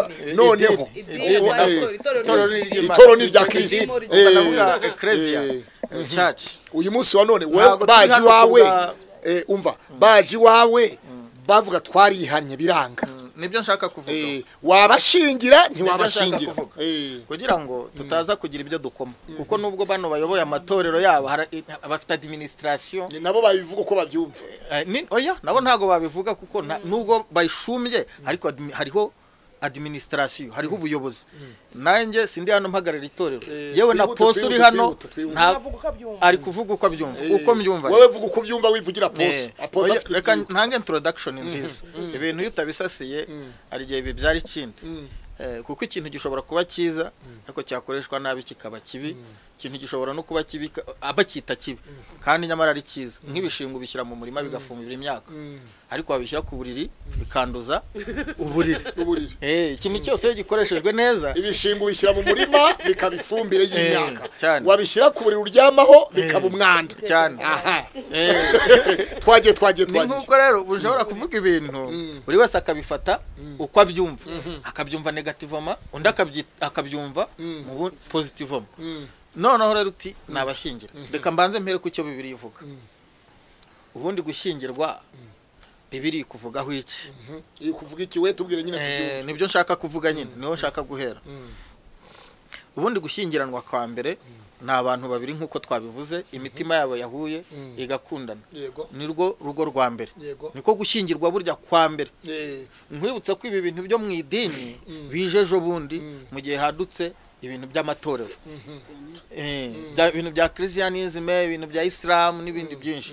itorero ni rya Kristo navuga Ecclesia Church uyu munsi wa none we baji wawe umva baji wawe bavuga twarihanye biranga nibyo nshaka kuvuga wabashingira ntiwabashingira kugira ngo tutaza kugira ibyo dukoma kuko nubwo bano bayoboye amatorero yabo abafite administration nabo babivuga uko babyumva oya nabo ntago babivuga kuko nubwo bayishumbye ariko hariho administration hariho ubuyobozi nanjye sindi hano mpagarira itorero yewe na poste uri hano ari kuvuga uko abyumva uko mbyumva wowe vuga uko byumva wivugira poste reka ntange introduction nziza ibintu yutabisasiye ari gihe bibyara ikindi kuko ikintu gishobora kuba cyiza ariko cyakoreshwa nabi kikaba kibi ikintu gishobora no kuba kibi abakita kibi kandi nyamara ari cyiza nk'ibishingo bishyira mu murima bigafumbira imyaka ariko wabishyira ku buriri bikanduza uburiri ikintu cyose gikoreshejwe neza ibishingo bishyira mu murima bikabifumbire y'imyaka wabishyira ku buriri uryamaho bikaba umwanda cyane twagiye nkuko rero ushobora kuvuga ibintu buri wese akabifata uko abyumva akabyumva negativement undi akabyumva mu positivement noneho rero uti nabashingira reka mbanze mpere ku cyo Bibiliya ivuga ubundi gushyingirwa Bibiliya kuvugaho iki kuvuga iki we tubwire nyine tubyumve nibyo nshaka kuvuga nyine niho nshaka guhera ubundi gushyingiranwa kwa mbere ni abantu babiri nkuko twabivuze imitima yabo yahuye igakundana nirwo rugo rwa mbere niko gushyingirwa burya kwa mbere nkwibutsa ko ibi bintu byo mu idini bijejo bundi mu gihe hadutse ibintu by'amatorero ibintu bya Christianism ibintu bya Islam n'ibindi byinshi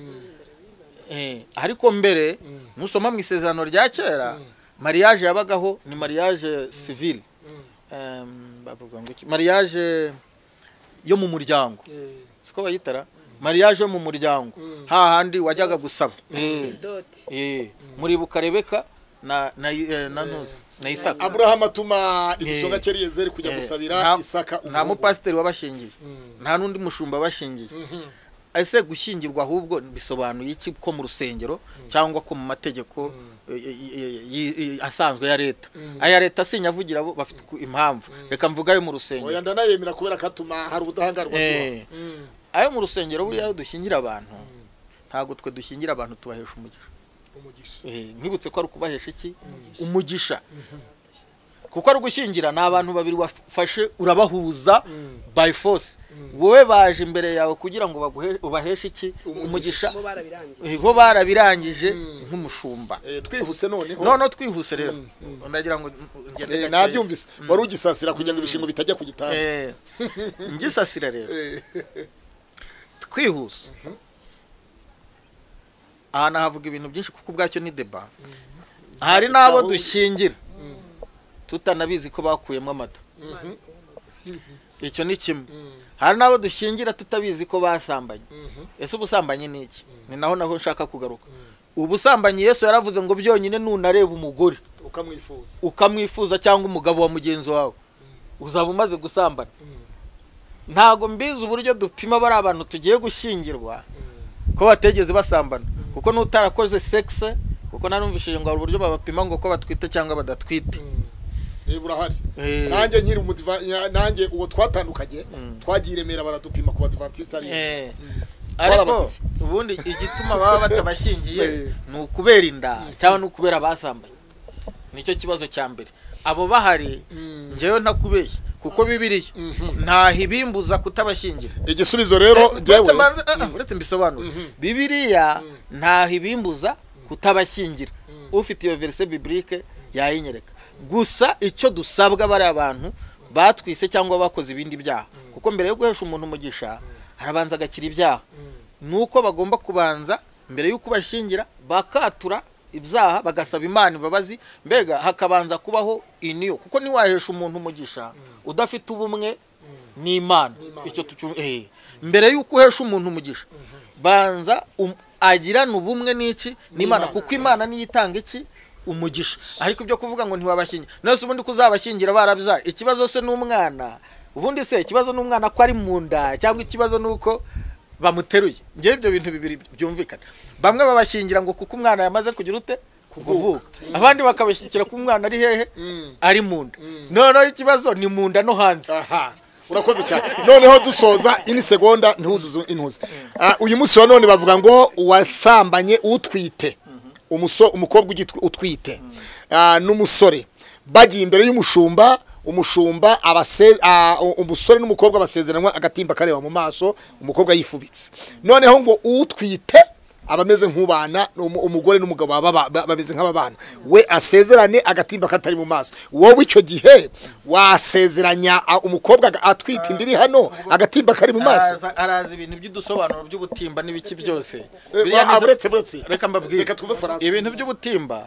ariko mbere musoma mu isezerano rya kera mariage yabagaho ni mariage civile bavuga ngo mariage yo mu muryango siko bayitara mariage yo mu muryango hahandi wajyaga gusaba muri Bukarebeka na Isaka Abraham atuma igisonga cyeriyezeri kujya gusabira Isaka nta mupasiteri wabashingiye nta nundi mushumba bashingiye ese gushyingirwa ahubwo bisobanuye iki ko mu rusengero cyangwa ko mu mategeko asanzwe ya leta aya leta sinyavugira bafite impamvu reka mvuga yo mu rusengero oya ndanayemera kubera katuma hari ubudahangarwa ayo mu rusengero buriya dushingira abantu ntago twe dushingira abantu tubahesha umugisha nkibutse ko ari ukubahesha iki umugisha kuko ari ugushyingira ni abantu babiri wafashe urabahuza by force wowe baje imbere yawe kugira ngo ubaheshe iki umugisha bo barabirangije nk'umushumba twihuse noneho twihuse rero ndagira ngo ngende nabyumvise wari ugisasira kugira ngo ibishingo bitajya ku gitanda ngisasira rero twihuse aha nahavuga ibintu byinshi kuko ubwacyo ni deba hari n'abo dushingira tutanabizi ko bakuyemo amata icyo ni kimwe hari n'abo dushingira tutabizi ko basambanye ese ubusambanyi ni iki ni naho nshaka kugaruka ubusambanyi Yesu yaravuze ngo byonyine nunareba umugore ukamwifuza cyangwa umugabo wa mugenzi wawe uzaba umaze gusambana ntago mbizi uburyo dupima bari abantu tugiye gushyingirwa ko bategeze basambana kuko n'utarakoze sexe kuko narumvishije ngo uburyo babapima ngo ko batwite cyangwa badatwite burahari nanjye nkiri nanjye uwo twatandukanye twagiye Remera baradupima ku badventiste ari ariko ubundi igituma baba batabashingiye ni ukubera inda cyangwa ni ukubera basambanye nicyo kibazo cya mbere abo bahari ngewe ntakubeshye kuko Bibiliya nta hibimbuza kutabashingira igisubizo rero jewe uretse mbisobanura Bibiliya nta hibimbuza kutabashingira ufite iyo verse biblique yayinyereka gusa icyo dusabwa bari abantu batwise cyangwa bakoze ibindi byaha kuko mbere yo guhesha umuntu umugisha harabanza agakira ibyaha nuko bagomba kubanza mbere y'uko bashingira bakatura ibyaha bagasaba Imana imbabazi mbega hakabanza kubaho iniyo kuko niwahesha umuntu umugisha udafite ubumwe n'Imana icyo mbere y'uko uhesha umuntu umugisha banza agirana ubumwe n'iki n'Imana kuko Imana niyo itanga iki umugisha ariko ibyo kuvuga ngo ntiwabashingira nose ubundi kuzabashingira barabyaye ikibazo se n'umwana ubundi se ikibazo n'umwana ko ari mu nda cyangwa ikibazo nuko bamuteruye ngiye ibyo bintu bibiri byumvikana bamwe babashingira ngo kuko umwana yamaze kugira ute kuvuka abandi bakabashyikira ku mwana ari hehe ari mu nda noneho ikibazo ni mu nda no hanze urakoze cyane noneho dusoza ini segonda ntuzuzo intuze uyu munsi wa none bavuga ngo wasambanye utwite umukobwa utwite n'umusore bagiye imbere y'umushumba umusore n'umukobwa basezeranwa agatimba kareba mu maso umukobwa yifubitse noneho ngo utwite abameze nk'ubana umugore n'umugabo bameze nk'ababana we asezerane agatimba katari mu maso wowe icyo gihe wasezeranya umukobwa atwite indiri hano agatimba kari mu maso arazi ibintu by'udusobanuro by'ubutimba n'ibiki byose buretse reka mbabwire ibintu by'ubutimba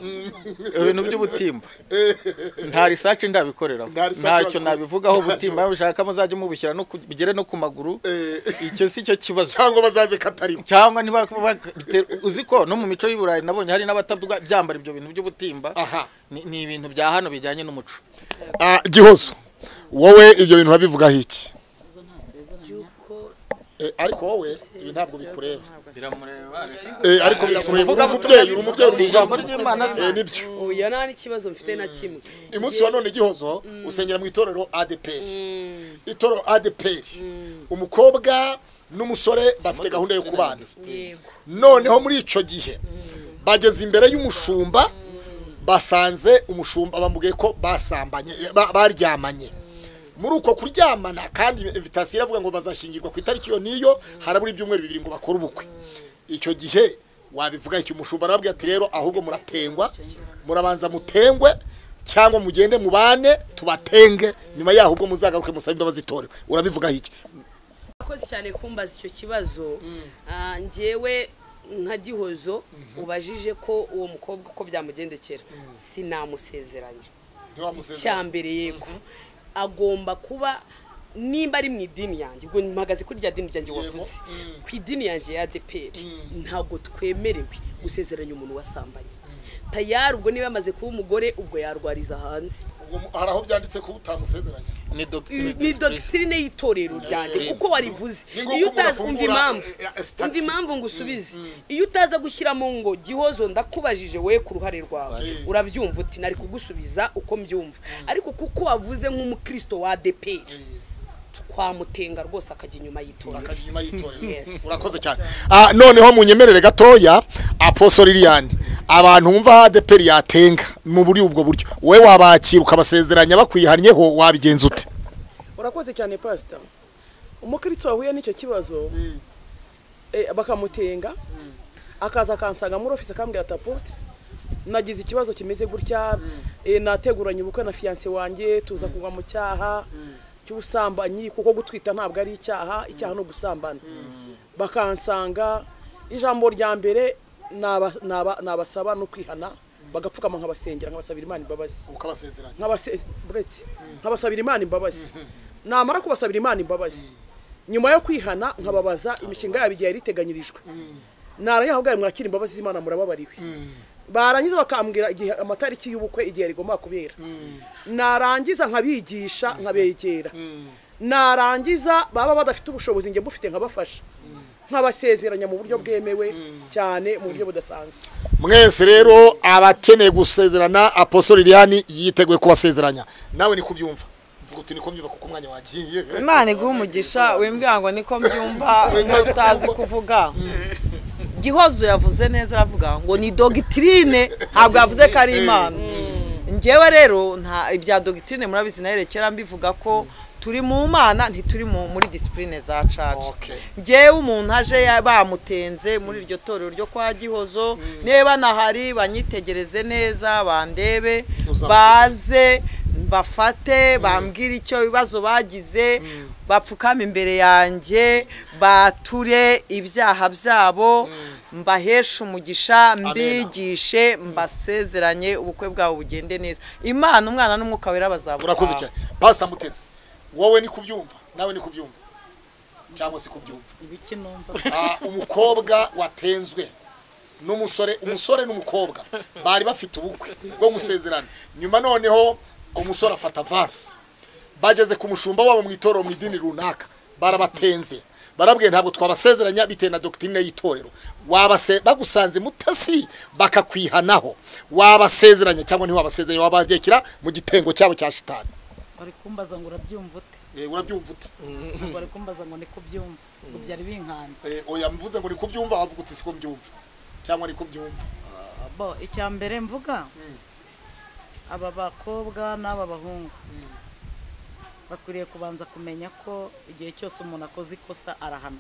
nta research ndabikorera ntacyo nabivugaho ubutimba ushaka muzajye mubushyira no bigere no ku maguru icyo si cyo kibazo cyangwa bazaze katari cyangwa niba uziko no mu mico y'Iburayi nabonye hari n'abatavuga byambara ibyo bintu by'ubutimba ni ibintu bya hano bijyanye n'umuco Gihozo wowe ibyo bintu babivugaho iki ariko wowe ibi ntabwo bikureba ariko birakureba umubyeyi ijambo ry'Imana nibyo oya nta n'ikibazo mfite na kimwe umunsi wa none Gihozo usengera mu itorero ADPR itorero ADPR umukobwa n'umusore bafite gahunda yo kubana noneho muri ico gihe bageze imbere y'umushumba basanze umushumba bamubwiye ko basambanye baryamanye muri uko kuryamana kandi invitation iravuga ngo bazashyingirwa ku itariki yo niyo harabura ibyumweru bibiri ngo bakore ubukwe icyo gihe wabivuga icyo umushumba arababwiye ati rero ahubwo muratengwa murabanza mutengwe cyangwa mugende mubane tubatenge nyuma yaho ubwo muzagaruke musabe imbabazi itorewe urabivugaho iki akoze cyane kumbaza icyo kibazo njyewe nka Gihozo ubajije ko uwo mukobwa ko byamugendekera sinamusezeranya cyambere yego agomba kuba nimba ari mu idini yanjye ubwo mpagaze kuri rya dini ryanjye wavuze ku idini yanjye ya ADPR ntabwo twemerewe gusezeranya umuntu wasambanye tayari ubwo niba yamaze kuba umugore ubwo yarwariza hanze hari aho byanditse ko utamusezeranya ni doctrine y'itorero ryanjye uko warivuze iyo utazi umva impamvu ngo usubize iyo utaza gushyiramo ngo Gihozo ndakubajije we ku ruhare rwawe urabyumva uti nari kugusubiza uko mbyumva ariko kuko wavuze nk'umukristo wa ADPR kwamutenga rwose akajya inyuma y'itorero urakoze cyane noneho munyemerere gatoya Apostle Liliane abantu wumva ADPR yatenga mu buri ubwo buryo wowe wabakira ukabasezeranya bakwihanyeho wabigenza ute? urakoze cyane pastor. Umukristo wahuye n'icyo kibazo bakamutenga akaza kansanga muri office akambwira tapoti nagize ikibazo kimeze gutya nateguranye ubukwe na fiance wanjye tuza kugwa mu cyaha cy'ubusambanyi kuko gutwita ntabwo ari icyaha no gusambana. Bakansanga ijambo rya mbere nabasaba no kwihana bagapfukama nkabasengera nkabasabira Imana imbabazi ukabasezeranya nkabasabira Imana imbabazi namara kubasabira Imana imbabazi nyuma yo kwihana nkababaza imishinga yabo igihe yariteganyiririjwe narayahabwaye mwakira imbabazi z'Imana murababariwe. Barangiza bakambwira igihe amatariki y'ubukwe igihe rigomba kubera narangiza nkabigisha nkabegera narangiza baba badafite ubushobozi nge bufite nkabafasha nkabasezeranya mu buryo bwemewe cyane mu buryo budasanzwe. Mwese rero abakeneye gusezerana Apostle Liliane yiteguye kubasezeranya nawe ni kubyumva vuga uti niko mbyumva kuko umwanya wagiye. Imana iguha umugisha wimbwira ngo niko mbyumva utazi kuvuga. Gihozo yavuze neza aravuga ngo ni doctrine ntabwo yavuze ko ari Imana. Ngewe rero nta ibya doctrine murabizi nayerekera mbivuga ko turi mu Mana ntituri muri discipline za church. Ngewe umuntu aje bamutenze muri iryo torero ryo kwa Gihozo neba nahari banyitegereze neza bandebe baze bafate bambwira icyo bibazo bagize bapfukama imbere yanjye bature ibyaha byabo mbahesha umugisha mbigishe mbasezeranye ubukwe bwabo bugende neza. Imana umwana n'umwuka wera bazabura. Urakoze cyane Pastor Mutesi wowe ni kubyumva nawe ni kubyumva cyangwa se kubyumva ibiki numva umukobwa watenzwe umusore n'umukobwa bari bafite ubukwe bwo musezerana nyuma noneho umusore afata avance bageze ku mushumba wabo mu itorero mu idini runaka barabatenze barabwiye ntabwo twabasezeranya bitewe na doctrine y'itorero bagusanze Mutesi bakakwihanaho wabasezeranya cyangwa ntiwabasezeranya wabagekira mu gitengo cyabo cya shitani. Bari kumbaza ngo urabyumva ute? Urabyumva ute? Bari kumbaza ngo niko byumva ngo byari binkanze. Oya mvuze ngo niko byumva wavuga uti siko mbyumva cyangwa niko byumva. Bo icya mbere mvuga aba bakobwa n'aba bahungu bakwiriye kubanza kumenya ko igihe cyose umuntu akoze ikosa arahana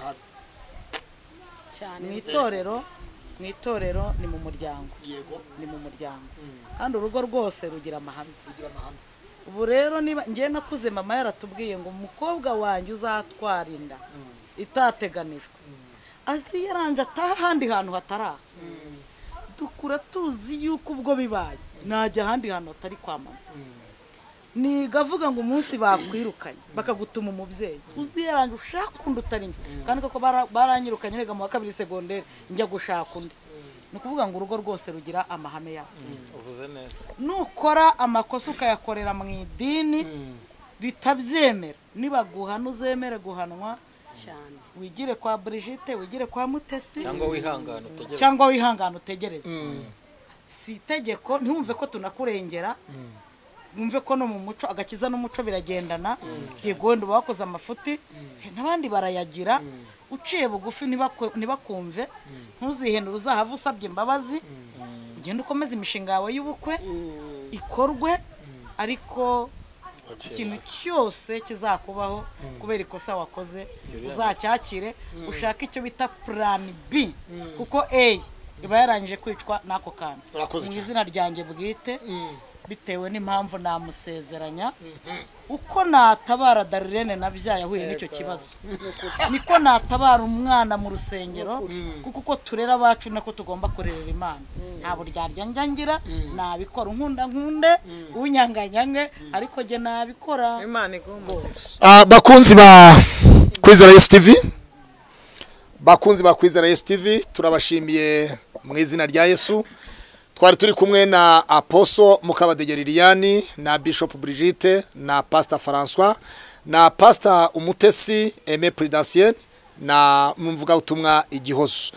cyane. Mu itorero ni mu muryango ni mu muryango kandi urugo rwose rugira amahame. Ubu rero niba ngiye nakuze mama yaratubwiye ngo umukobwa wanjye uzatwara inda itateganijwe azi yaranje atahandi hantu hatara dukura tuzi yuko ubwo bibaye najya ahandi hantu hatari kwa mama ni gavuga ngo umunsi bakwirukanye bakagutuma umubyeyi uzi yaranje ushaka undi utari njye kandi koko baranyirukanye rega mu wa kabiri secondaire njya gushaka undi. Ni kuvuga ngo urugo rwose rugira amahame yawe. Uvuze neza nukora amakosa ukayakorera mu idini ritabyemera nibaguhana uzemere guhanwa cyane. Wigire kwa Brigitte wigire kwa Mutesi cyangwa wihangana utegereze si itegeko ntiwumve ko tunakurengera wumve ko no mu muco agakiza n'umuco biragendana. Yego wenda bakoze amafuti n'abandi barayagira uciye bugufi nibakumve ntuzihendura uzahava usabye imbabazi ugenda ukomeza imishinga yawe y'ubukwe ikorwe ariko ikintu cyose kizakubaho kubera ikosa wakoze uzacyakire ushaka icyo bita plan B kuko A iba yarangije kwicwa nako kantu mu izina ryanjye bwite bitewe n'impamvu namusezeranya uko natabara Darirene nabyaye ahuye n'icyo kibazo niko natabara umwana mu rusengero kuko uko turera abacu nako tugomba kurerera Imana ntabwo ryarya ngira nabikora nkunde unyanganyange ariko je nabikora. Imana igomba bakunzi ba Kwizera Yesu TV bakunzi ba Kwizera Yesu TV turabashimiye mu izina rya Yesu. Twari turi kumwe na Apostle Mukabadege Liliane na Bishop Brigitte na Pastor François na Pastor Umutesi Aimé Prudentiel na mvuga utumwa Igihozo.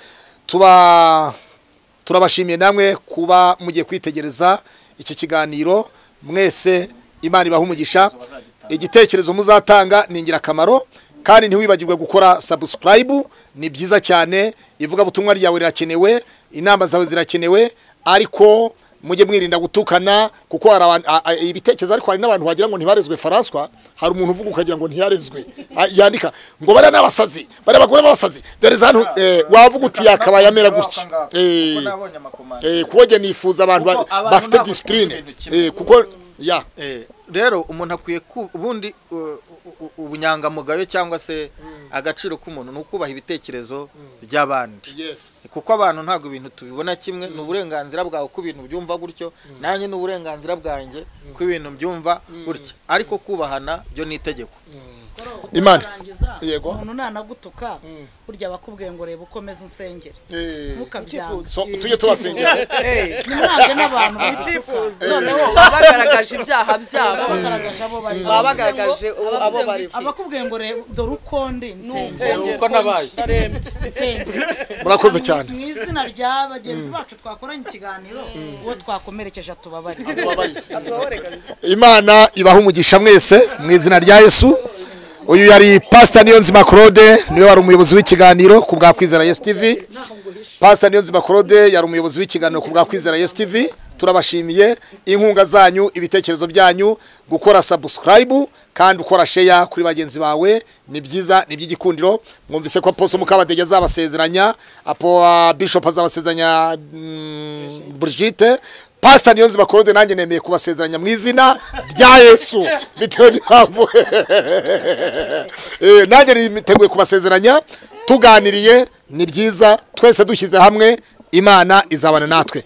Turabashimiye namwe kuba mugiye kwitegereza iki kiganiro mwese. Imana ibaha umugisha. Igitekerezo muzatanga ni ingirakamaro kandi ntiwibagirwe gukora subscribe, ni byiza cyane. Ivugabutumwa ryawe rirakenewe, inama zawe zirakenewe, ariko mujye mwirinda gutukana kuko ibitekerezo, ariko hari n'abantu wagira ngo ntibarezwe François. Hari umuntu uvuga ukagira ngo ntiyarezwe, yandika ngo bara n'abasazi, bara bagore b'abasazi, dore zantu wavuga uti yakabaye amera gutya. Kuwoge nifuza abantu bafite discipline, kuko ya rero umuntu akwiye ubundi ubunyangamugayo cyangwa se agaciro k'umuntu ni ukubaha ibitekerezo by'abandi, kuko abantu ntabwo ibintu tubibona kimwe. Ni uburenganzira bwawe ko ibintu byumva gutyo, nanjye ni uburenganzira bwanjye ko ibintu byumva gutya, ariko kubahana byo ni itegeko. Imana yego umuntu nanagutuka burya bakubwiye ngo reba ukomeze unsengere ntukabyange tujye tubasengera nimwange n'abantu bitifuza noneho bagaragaje ibyaha byabo, bagaragaje abo bari abakubwiye ngo reba dore uko ndi nsengere uko nabaye murakoze cyane. mu izina rya bagenzi bacu twakoranye ikiganiro uwo twakomerekeje atubabarire. Imana ibaha umugisha mwese mu izina rya Yesu. Uyu yari Pastor Niyonzima Claude, niwe wari umuyobozi w'ikiganiro ku bwa Kwizera Yesu TV. Pastor Niyonzima Claude yari umuyobozi w'ikiganiro ku bwa Kwizera Yesu TV. Turabashimiye inkunga zanyu, ibitekerezo byanyu, gukora subscribe kandi ukora share kuri bagenzi bawe, ni byiza, ni by'igikundiro. Mwumvise ko Apostle Mukabadege azabasezeranya, Bishop azabasezeranya Brigitte. Pastor Niyonzima Claude nanjye nemeye kubasezeranya mu izina rya Yesu, bitewe n'impamvu nanjye niteguye kubasezeranya. Tuganiriye, ni byiza, twese dushyize hamwe, Imana izabana natwe.